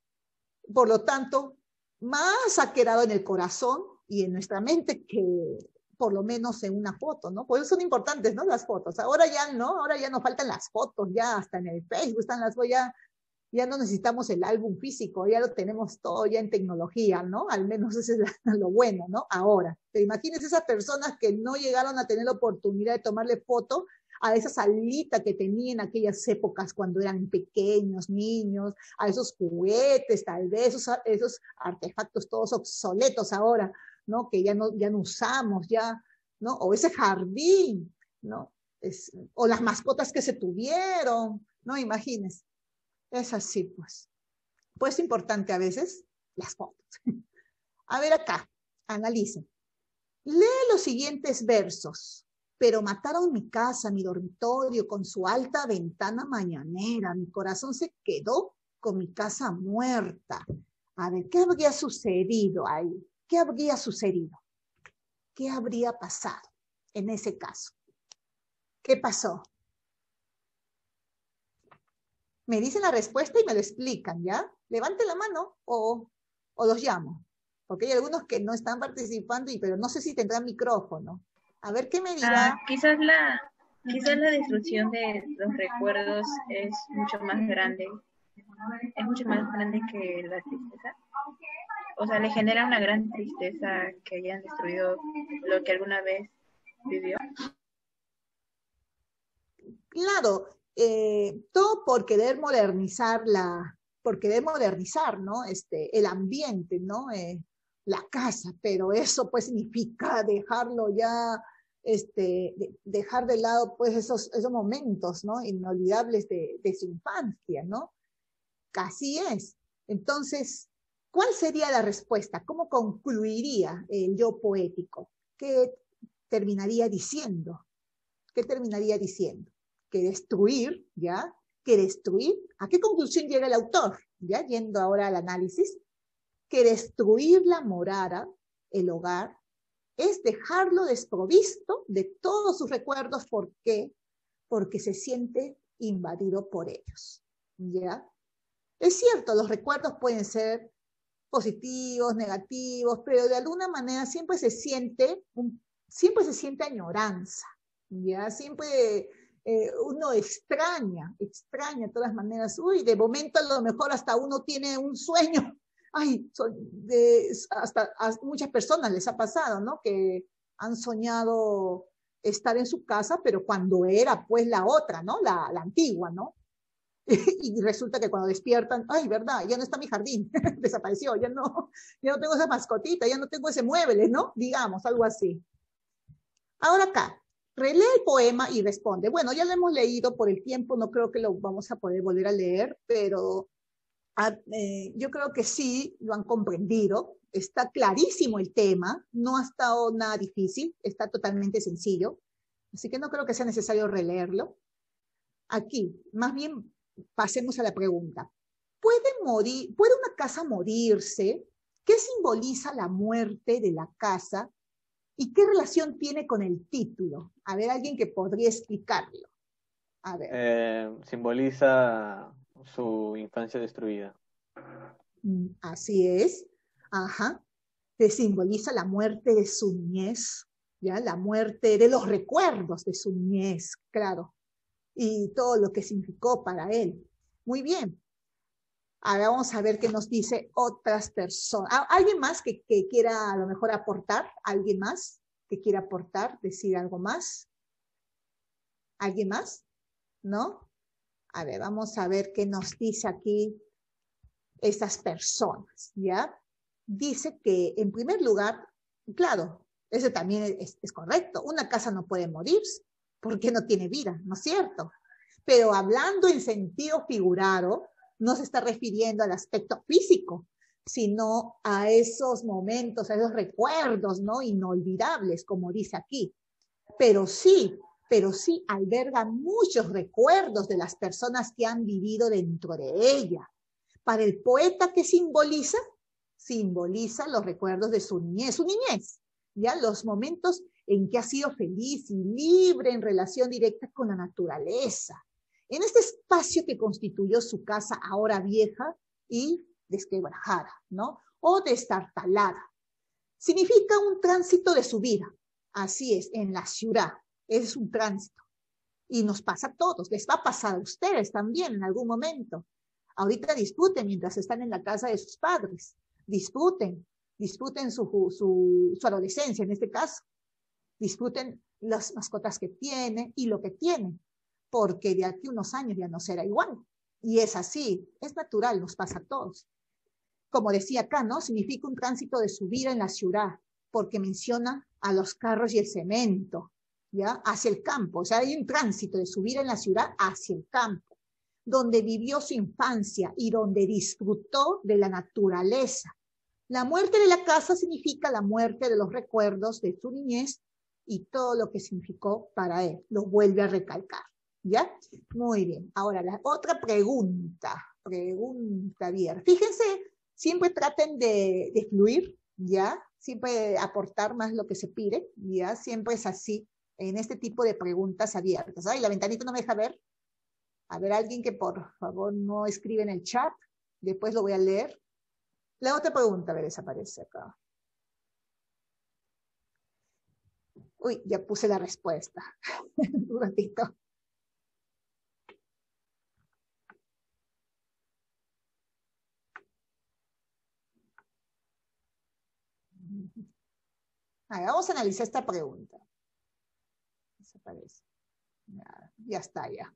Por lo tanto, más ha quedado en el corazón y en nuestra mente que por lo menos en una foto, ¿no? Por eso son importantes, ¿no? Las fotos. Ahora ya no, ahora ya nos faltan las fotos, ya hasta en el Facebook están las, ya, ya no necesitamos el álbum físico, ya lo tenemos todo ya en tecnología, ¿no? Al menos eso es lo bueno, ¿no? Ahora, te imaginas esas personas que no llegaron a tener la oportunidad de tomarle foto a esa salita que tenían en aquellas épocas cuando eran pequeños niños, a esos juguetes, tal vez, esos, esos artefactos todos obsoletos ahora, ¿no? Que ya no, ya no usamos, ya, ¿no? O ese jardín, ¿no? Es, o las mascotas que se tuvieron, ¿no? Imagínense. Es así, pues. Pues importante a veces las fotos. A ver acá, analicen. Lee los siguientes versos. Pero mataron mi casa, mi dormitorio, con su alta ventana mañanera. Mi corazón se quedó con mi casa muerta. A ver, ¿qué habría sucedido ahí? ¿Qué habría sucedido? ¿Qué habría pasado en ese caso? ¿Qué pasó? Me dicen la respuesta y me lo explican, ¿ya? Levante la mano o, o los llamo. Porque hay algunos que no están participando, y, pero no sé si tendrán micrófono. A ver qué me dirá. Ah, quizás la, quizás la destrucción de los recuerdos es mucho más grande, es mucho más grande que la tristeza. O sea, le genera una gran tristeza que hayan destruido lo que alguna vez vivió. Claro, eh, todo por querer modernizar la, por querer modernizar, ¿no? Este, el ambiente, ¿no? Eh, la casa, pero eso pues significa dejarlo ya, este, de, dejar de lado pues esos, esos momentos, ¿no? Inolvidables de, de su infancia, ¿no? Así es. Entonces, ¿cuál sería la respuesta? ¿Cómo concluiría el yo poético? ¿Qué terminaría diciendo? ¿Qué terminaría diciendo? Que destruir, ¿ya? Que destruir. ¿A qué conclusión llega el autor? ¿Ya? Yendo ahora al análisis. Que destruir la morada, el hogar, es dejarlo desprovisto de todos sus recuerdos. ¿Por qué? Porque se siente invadido por ellos, ¿ya? Es cierto, los recuerdos pueden ser positivos, negativos, pero de alguna manera siempre se siente, siempre se siente añoranza, ¿ya? Siempre eh, uno extraña, extraña de todas maneras. Uy, de momento a lo mejor hasta uno tiene un sueño. Ay, de, hasta a muchas personas les ha pasado, ¿no? Que han soñado estar en su casa, pero cuando era pues la otra, ¿no? La, la antigua, ¿no? Y resulta que cuando despiertan, ay, verdad, ya no está mi jardín, desapareció, ya no, ya no tengo esa mascotita, ya no tengo ese mueble, ¿no? Digamos, algo así. Ahora acá, relee el poema y responde. Bueno, ya lo hemos leído por el tiempo, no creo que lo vamos a poder volver a leer, pero ah, eh, yo creo que sí lo han comprendido. Está clarísimo el tema, no ha estado nada difícil, está totalmente sencillo, así que no creo que sea necesario releerlo. Aquí, más bien, pasemos a la pregunta. ¿Puede morir, puede una casa morirse? ¿Qué simboliza la muerte de la casa? ¿Y qué relación tiene con el título? A ver, alguien que podría explicarlo. A ver. Eh, simboliza su infancia destruida. Así es. Ajá. Que simboliza la muerte de su niñez, ¿ya? La muerte de los recuerdos de su niñez, claro. Y todo lo que significó para él. Muy bien. Ahora vamos a ver qué nos dice otras personas. ¿Alguien más que, que quiera a lo mejor aportar? ¿Alguien más que quiera aportar, decir algo más? ¿Alguien más? ¿No? A ver, vamos a ver qué nos dice aquí estas personas, ¿ya? Dice que, en primer lugar, claro, eso también es, es correcto. Una casa no puede morirse porque no tiene vida, ¿no es cierto? Pero hablando en sentido figurado, no se está refiriendo al aspecto físico, sino a esos momentos, a esos recuerdos, ¿no? Inolvidables, como dice aquí. Pero sí, pero sí alberga muchos recuerdos de las personas que han vivido dentro de ella. Para el poeta, ¿qué simboliza? Simboliza los recuerdos de su niñez, su niñez, ya los momentos en que ha sido feliz y libre en relación directa con la naturaleza. En este espacio que constituyó su casa ahora vieja y desquebrajada, ¿no? O destartalada. Significa un tránsito de su vida. Así es, en la ciudad. Es un tránsito. Y nos pasa a todos. Les va a pasar a ustedes también en algún momento. Ahorita disfruten mientras están en la casa de sus padres. Disfruten. Disfruten su, su, su adolescencia en este caso. Disfruten las mascotas que tienen y lo que tienen. Porque de aquí a unos años ya no será igual. Y es así, es natural, nos pasa a todos. Como decía acá, ¿no? Significa un tránsito de su vida en la ciudad, porque menciona a los carros y el cemento, ¿ya? Hacia el campo. O sea, hay un tránsito de su vida en la ciudad hacia el campo, donde vivió su infancia y donde disfrutó de la naturaleza. La muerte de la casa significa la muerte de los recuerdos de su niñez y todo lo que significó para él. Lo vuelve a recalcar. ¿Ya? Muy bien. Ahora, la otra pregunta. Pregunta bien. Fíjense, siempre traten de, de fluir, ¿ya? Siempre aportar más lo que se pide, ¿ya? Siempre es así, en este tipo de preguntas abiertas. Ay, la ventanita no me deja ver. A ver, alguien que por favor no escribe en el chat. Después lo voy a leer. La otra pregunta, a ver, desaparece acá. Uy, ya puse la respuesta. Un ratito. A ver, vamos a analizar esta pregunta. Desaparece. Ya, ya está, ya.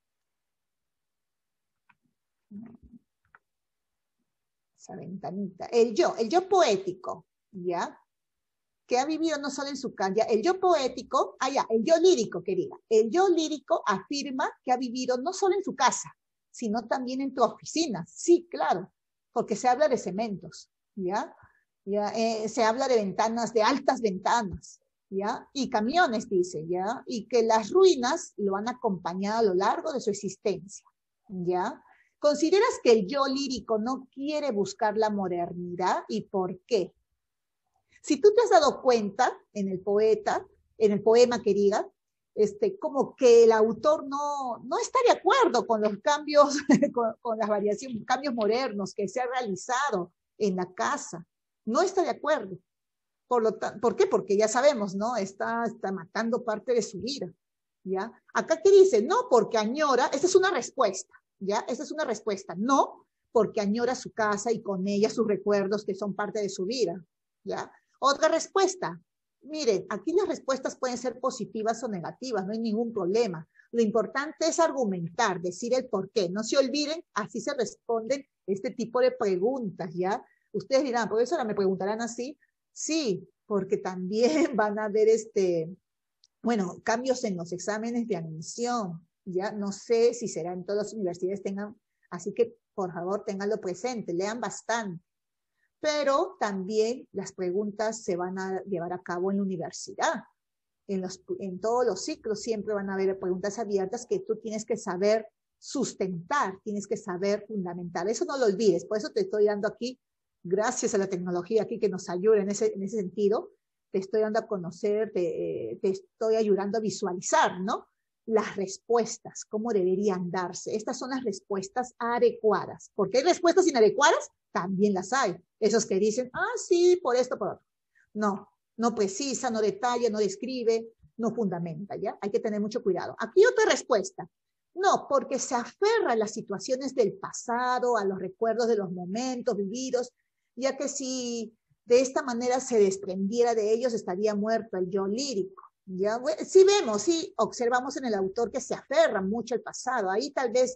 Esa ventanita. El yo, el yo poético, ¿ya? Que ha vivido no solo en su casa, el yo poético, ah, ya, el yo lírico, querida. El yo lírico afirma que ha vivido no solo en su casa, sino también en tu oficina. Sí, claro, porque se habla de cementos, ¿ya? ¿Ya? Eh, se habla de ventanas, de altas ventanas, ¿ya? Y camiones, dice, ¿ya? Y que las ruinas lo han acompañado a lo largo de su existencia, ¿ya? ¿Consideras que el yo lírico no quiere buscar la modernidad? ¿Y por qué? Si tú te has dado cuenta en el poeta, en el poema que diga, este, como que el autor no, no está de acuerdo con los cambios, con, con las variaciones, cambios modernos que se han realizado en la casa. No está de acuerdo. Por, lo ¿Por qué? Porque ya sabemos, ¿no? Está, está matando parte de su vida, ¿ya? Acá, ¿qué dice? No, porque añora, esta es una respuesta, ¿ya? Esta es una respuesta. No, porque añora su casa y con ella sus recuerdos que son parte de su vida, ¿ya? Otra respuesta. Miren, aquí las respuestas pueden ser positivas o negativas, no hay ningún problema. Lo importante es argumentar, decir el por qué. No se olviden, así se responden este tipo de preguntas, ¿ya? Ustedes dirán, profesora, ¿me preguntarán así? Sí, porque también van a haber, este, bueno, cambios en los exámenes de admisión, ¿ya? No sé si será en todas las universidades tengan, así que por favor tenganlo presente, lean bastante. Pero también las preguntas se van a llevar a cabo en la universidad. En, los, en todos los ciclos siempre van a haber preguntas abiertas que tú tienes que saber sustentar, tienes que saber fundamentar. Eso no lo olvides, por eso te estoy dando aquí, gracias a la tecnología aquí que nos ayuda en ese, en ese sentido, te estoy dando a conocer, te, te estoy ayudando a visualizar, ¿no? Las respuestas, cómo deberían darse. Estas son las respuestas adecuadas. ¿Por qué hay respuestas inadecuadas? También las hay. Esos que dicen, ah, sí, por esto, por otro. No, no precisa, no detalla, no describe, no fundamenta, ¿ya? Hay que tener mucho cuidado. Aquí otra respuesta. No, porque se aferra a las situaciones del pasado, a los recuerdos de los momentos vividos, ya que si de esta manera se desprendiera de ellos, estaría muerto el yo lírico. ¿Ya? Sí vemos, sí observamos en el autor que se aferra mucho al pasado. Ahí tal vez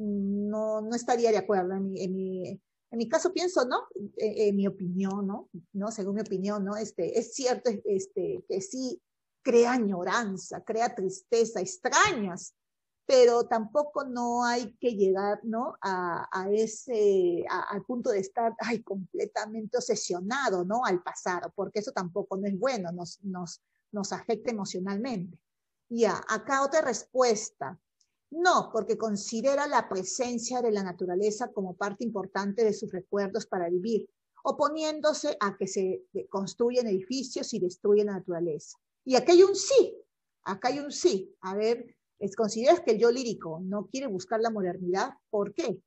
no, no estaría de acuerdo. En mi, en mi, en mi caso pienso, ¿no? En, en mi opinión, ¿no? ¿no? Según mi opinión, ¿no? Este, es cierto este, que sí crea añoranza, crea tristeza, extrañas, pero tampoco no hay que llegar, ¿no? A, a ese, a, al punto de estar, ay, completamente obsesionado, ¿no? Al pasado, porque eso tampoco no es bueno, nos, nos nos afecta emocionalmente. Ya, acá otra respuesta. No, porque considera la presencia de la naturaleza como parte importante de sus recuerdos para vivir, oponiéndose a que se construyan edificios y destruyan la naturaleza. Y acá hay un sí, acá hay un sí. A ver, ¿consideras que el yo lírico no quiere buscar la modernidad? ¿Por qué?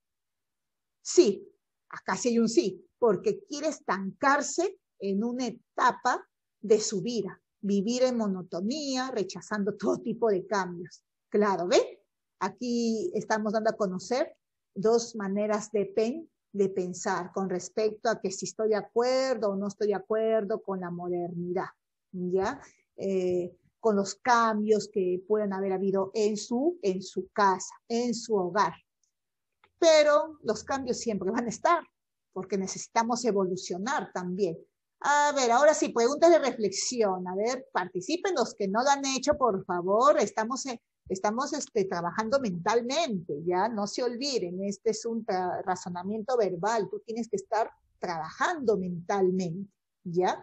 Sí, acá sí hay un sí, porque quiere estancarse en una etapa de su vida. Vivir en monotonía, rechazando todo tipo de cambios. Claro, ¿ve? Aquí estamos dando a conocer dos maneras de, pen, de pensar con respecto a que si estoy de acuerdo o no estoy de acuerdo con la modernidad, ¿ya? Eh, con los cambios que pueden haber habido en su, en su casa, en su hogar. Pero los cambios siempre van a estar, porque necesitamos evolucionar también. A ver, ahora sí, preguntas de reflexión. A ver, participen los que no lo han hecho, por favor. Estamos, estamos este, trabajando mentalmente, ¿ya? No se olviden, este es un razonamiento verbal. Tú tienes que estar trabajando mentalmente, ¿ya?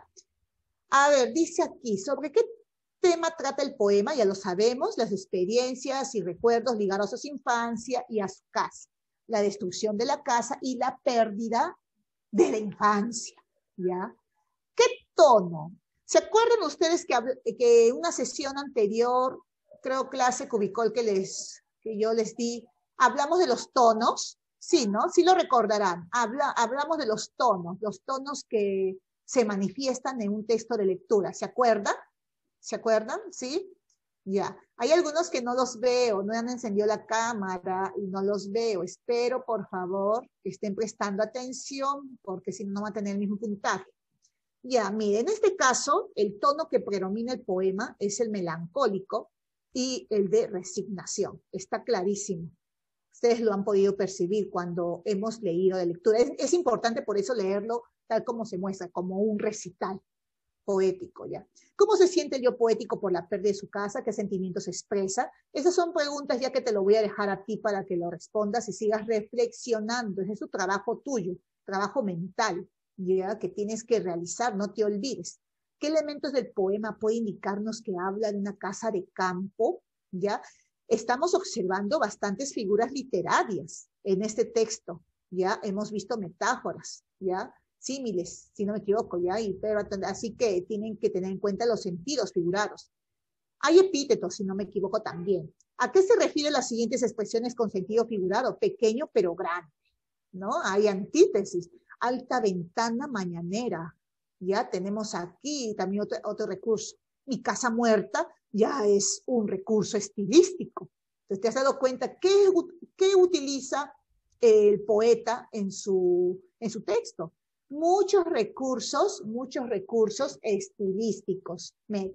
A ver, dice aquí, ¿sobre qué tema trata el poema? Ya lo sabemos, las experiencias y recuerdos ligados a su infancia y a su casa. La destrucción de la casa y la pérdida de la infancia, ¿ya? ¿Qué tono? ¿Se acuerdan ustedes que, que una sesión anterior, creo clase cubicol que, les, que yo les di, hablamos de los tonos? Sí, ¿no? Sí lo recordarán. Habla, hablamos de los tonos, los tonos que se manifiestan en un texto de lectura. ¿Se acuerdan? ¿Se acuerdan? ¿Sí? Ya. Hay algunos que no los veo, no han encendido la cámara y no los veo. Espero, por favor, que estén prestando atención porque si no, no va a tener el mismo puntaje. Ya, mire, en este caso, el tono que predomina el poema es el melancólico y el de resignación. Está clarísimo. Ustedes lo han podido percibir cuando hemos leído de lectura. Es, es importante por eso leerlo tal como se muestra, como un recital poético, ¿ya? ¿Cómo se siente el yo poético por la pérdida de su casa? ¿Qué sentimientos expresa? Esas son preguntas ya que te lo voy a dejar a ti para que lo respondas y sigas reflexionando. Ese es tu trabajo tuyo, trabajo mental, ¿ya? Que tienes que realizar, no te olvides. ¿Qué elementos del poema puede indicarnos que habla de una casa de campo? ¿Ya? Estamos observando bastantes figuras literarias en este texto, ¿ya? Hemos visto metáforas, ¿ya? Símiles, si no me equivoco, ¿ya? Y, pero, así que tienen que tener en cuenta los sentidos figurados. Hay epítetos, si no me equivoco también. ¿A qué se refieren las siguientes expresiones con sentido figurado? Pequeño pero grande, ¿no? Hay antítesis. Alta ventana mañanera. Ya tenemos aquí también otro, otro recurso. Mi casa muerta ya es un recurso estilístico. Entonces, ¿te has dado cuenta qué, qué utiliza el poeta en su, en su texto? Muchos recursos, muchos recursos estilísticos,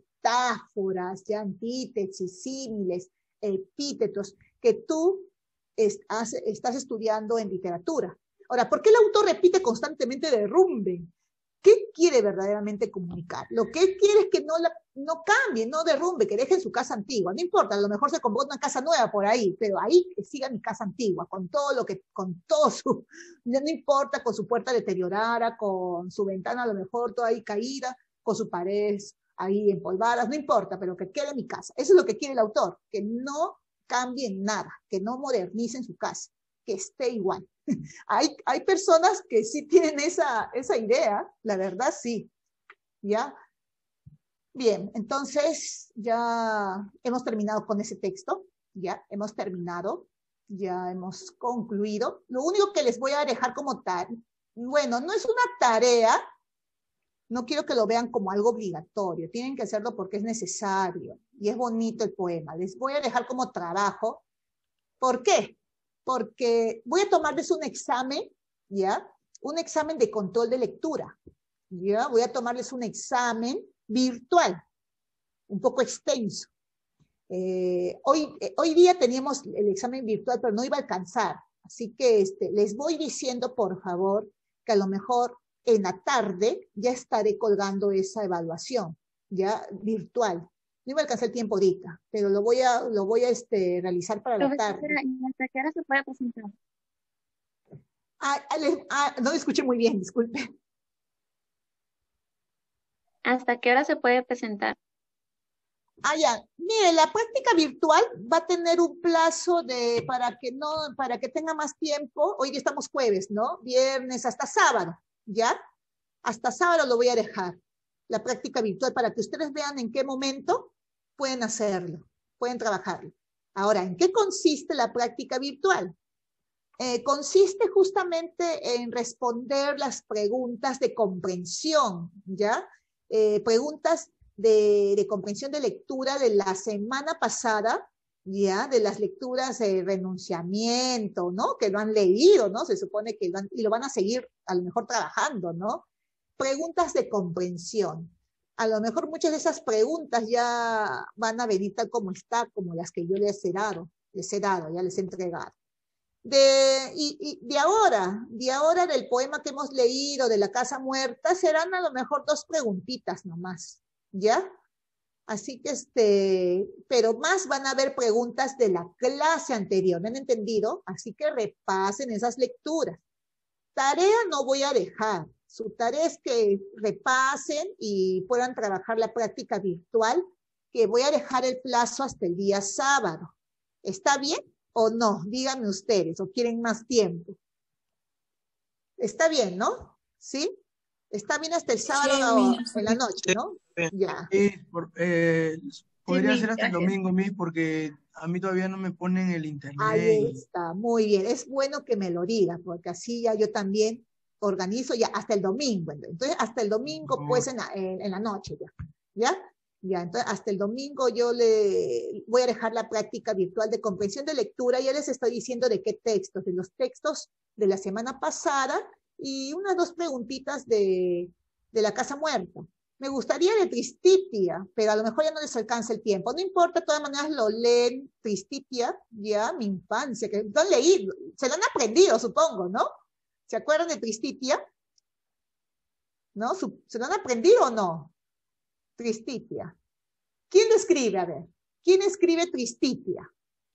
metáforas, ya antítesis, símiles, epítetos, que tú estás, estás estudiando en literatura. Ahora, ¿por qué el autor repite constantemente derrumbe? ¿Qué quiere verdaderamente comunicar? Lo que él quiere es que no, la, no cambie, no derrumbe, que deje su casa antigua. No importa, a lo mejor se compró una casa nueva por ahí, pero ahí que siga mi casa antigua, con todo lo que, con todo su, no importa, con su puerta deteriorada, con su ventana a lo mejor toda ahí caída, con sus paredes ahí empolvadas, no importa, pero que quede mi casa. Eso es lo que quiere el autor, que no cambien nada, que no modernicen su casa, que esté igual. Hay, hay personas que sí tienen esa, esa idea, la verdad sí, ¿ya? Bien, entonces ya hemos terminado con ese texto, ya hemos terminado, ya hemos concluido. Lo único que les voy a dejar como tal, bueno, no es una tarea, no quiero que lo vean como algo obligatorio, tienen que hacerlo porque es necesario y es bonito el poema. Les voy a dejar como trabajo. ¿Por qué? Porque voy a tomarles un examen, ¿ya? Un examen de control de lectura, ¿ya? Voy a tomarles un examen virtual, un poco extenso. Eh, hoy, eh, hoy día teníamos el examen virtual, pero no iba a alcanzar. Así que este, les voy diciendo, por favor, que a lo mejor en la tarde ya estaré colgando esa evaluación, ¿ya? Virtual. No iba a alcanzar el tiempo ahorita, pero lo voy a, lo voy a este, realizar para la tarde. ¿Y hasta qué hora se puede presentar? Ah, ah, no me escuché muy bien, disculpe. ¿Hasta qué hora se puede presentar? Ah, ya. Mire, la práctica virtual va a tener un plazo de, para que no, para que tenga más tiempo. Hoy ya estamos jueves, ¿no? Viernes hasta sábado, ¿ya? Hasta sábado lo voy a dejar. La práctica virtual para que ustedes vean en qué momento pueden hacerlo, pueden trabajarlo. Ahora, ¿en qué consiste la práctica virtual? Eh, consiste justamente en responder las preguntas de comprensión, ¿ya? Eh, preguntas de, de comprensión de lectura de la semana pasada, ¿ya? De las lecturas de renunciamiento, ¿no? Que lo han leído, ¿no? Se supone que lo han, y lo van a seguir a lo mejor trabajando, ¿no? Preguntas de comprensión. A lo mejor muchas de esas preguntas ya van a venir tal como está, como las que yo les he dado, les he dado, ya les he entregado. De, y, y de ahora, de ahora del poema que hemos leído, de la casa muerta, serán a lo mejor dos preguntitas nomás, ¿ya? Así que este, pero más van a haber preguntas de la clase anterior, ¿me han entendido? Así que repasen esas lecturas. Tarea no voy a dejar. Su tarea es que repasen y puedan trabajar la práctica virtual, que voy a dejar el plazo hasta el día sábado. ¿Está bien o no? Díganme ustedes, o quieren más tiempo. Está bien, ¿no? ¿Sí? Está bien hasta el sábado sí, o, en la noche, ¿no? Sí, ya. Sí, por, eh, podría sí, ser hasta el domingo, Miss, porque a mí todavía no me ponen el internet. Ahí está, muy bien. Es bueno que me lo diga, porque así ya yo también organizo ya hasta el domingo. Entonces, hasta el domingo, pues, en la, en, en la noche ya. ¿Ya? Ya, entonces hasta el domingo yo le voy a dejar la práctica virtual de comprensión de lectura. Ya les estoy diciendo de qué textos, de los textos de la semana pasada y unas dos preguntitas de, de la Casa Muerta. Me gustaría de Tristitia, pero a lo mejor ya no les alcanza el tiempo. No importa, de todas maneras lo leen. Tristitia, ya, mi infancia, que lo han leído, se lo han aprendido, supongo, ¿no? ¿Se acuerdan de Tristitia? ¿No? ¿Se lo han aprendido o no? Tristitia. ¿Quién lo escribe? A ver, ¿quién escribe Tristitia?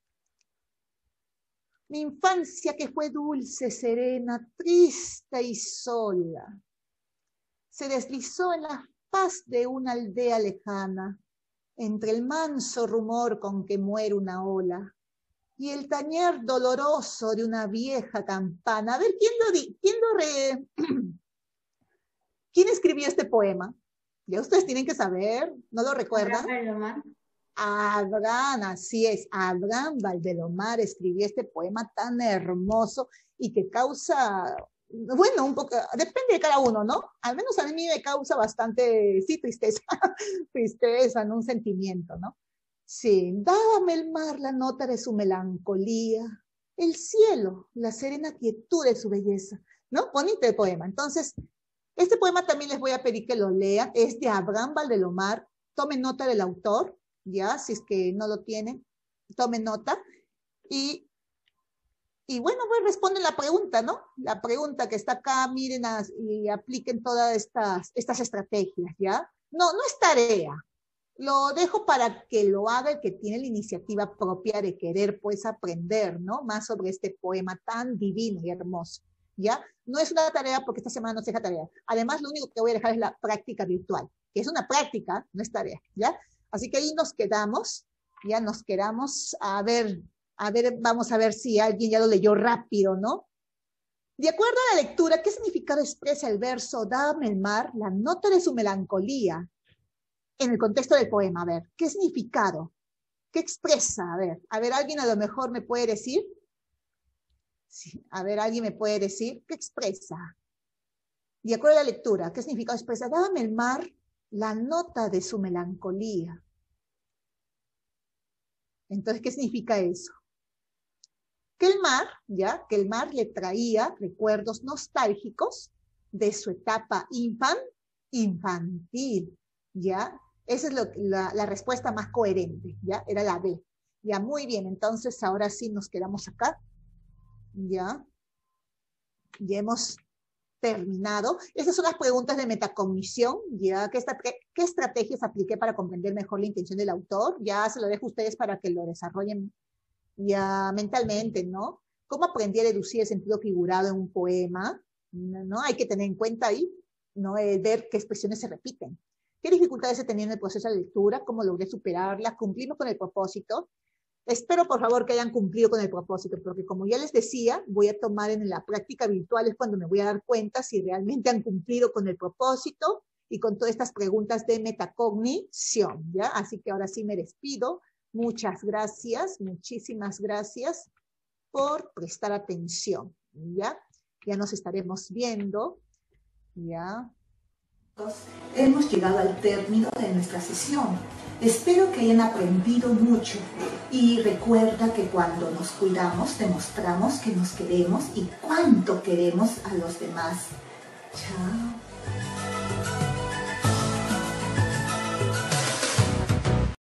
Mi infancia que fue dulce, serena, triste y sola, se deslizó en la paz de una aldea lejana, entre el manso rumor con que muere una ola y el tañer doloroso de una vieja campana. A ver, ¿quién lo, di quién lo re... ¿Quién escribió este poema? Ya ustedes tienen que saber, ¿no lo recuerdan? Abraham Valdelomar. Abraham, así es, Abraham Valdelomar escribió este poema tan hermoso y que causa, bueno, un poco, depende de cada uno, ¿no? Al menos a mí me causa bastante, sí, tristeza, tristeza, ¿no? Un sentimiento, ¿no? Sí, dábame el mar la nota de su melancolía, el cielo, la serena quietud de su belleza, ¿no? Bonito el poema. Entonces, este poema también les voy a pedir que lo lean, es de Abraham Valdelomar, tomen nota del autor, ya, si es que no lo tienen, tomen nota, y, y bueno, pues responden la pregunta, ¿no? La pregunta que está acá, miren as, y apliquen todas estas, estas estrategias, ¿ya? No, no es tarea, lo dejo para que lo haga el que tiene la iniciativa propia de querer, pues, aprender, ¿no? Más sobre este poema tan divino y hermoso. ¿Ya? No es una tarea porque esta semana no se deja tarea. Además, lo único que voy a dejar es la práctica virtual, que es una práctica, no es tarea, ¿ya? Así que ahí nos quedamos, ya nos quedamos a ver, a ver, vamos a ver si alguien ya lo leyó rápido, ¿no? De acuerdo a la lectura, ¿qué significado expresa el verso "Dame el mar, la nota de su melancolía"? En el contexto del poema, a ver, ¿qué significado? ¿Qué expresa? A ver, a ver, alguien a lo mejor me puede decir. Sí, a ver, alguien me puede decir, ¿qué expresa? De acuerdo a la lectura, ¿qué significado expresa? Dame el mar, la nota de su melancolía. Entonces, ¿qué significa eso? Que el mar, ya, que el mar le traía recuerdos nostálgicos de su etapa infan, infantil, ya. Esa es lo, la, la respuesta más coherente, ya, era la B. Ya, muy bien, entonces ahora sí nos quedamos acá. Ya, ya hemos terminado. Estas son las preguntas de metacognición, ya, ¿qué, qué estrategias apliqué para comprender mejor la intención del autor? Ya se lo dejo a ustedes para que lo desarrollen ya mentalmente, ¿no? ¿Cómo aprendí a deducir el sentido figurado en un poema? ¿No? ¿No? Hay que tener en cuenta ahí, ¿no? Eh, ver qué expresiones se repiten. ¿Qué dificultades he tenido en el proceso de lectura? ¿Cómo logré superarlas? ¿Cumplimos con el propósito? Espero, por favor, que hayan cumplido con el propósito, porque como ya les decía, voy a tomar en la práctica virtual, es cuando me voy a dar cuenta si realmente han cumplido con el propósito y con todas estas preguntas de metacognición, ¿ya? Así que ahora sí me despido. Muchas gracias, muchísimas gracias por prestar atención, ¿ya? Ya nos estaremos viendo, ¿ya? Hemos llegado al término de nuestra sesión. Espero que hayan aprendido mucho y recuerda que cuando nos cuidamos demostramos que nos queremos y cuánto queremos a los demás. Chao.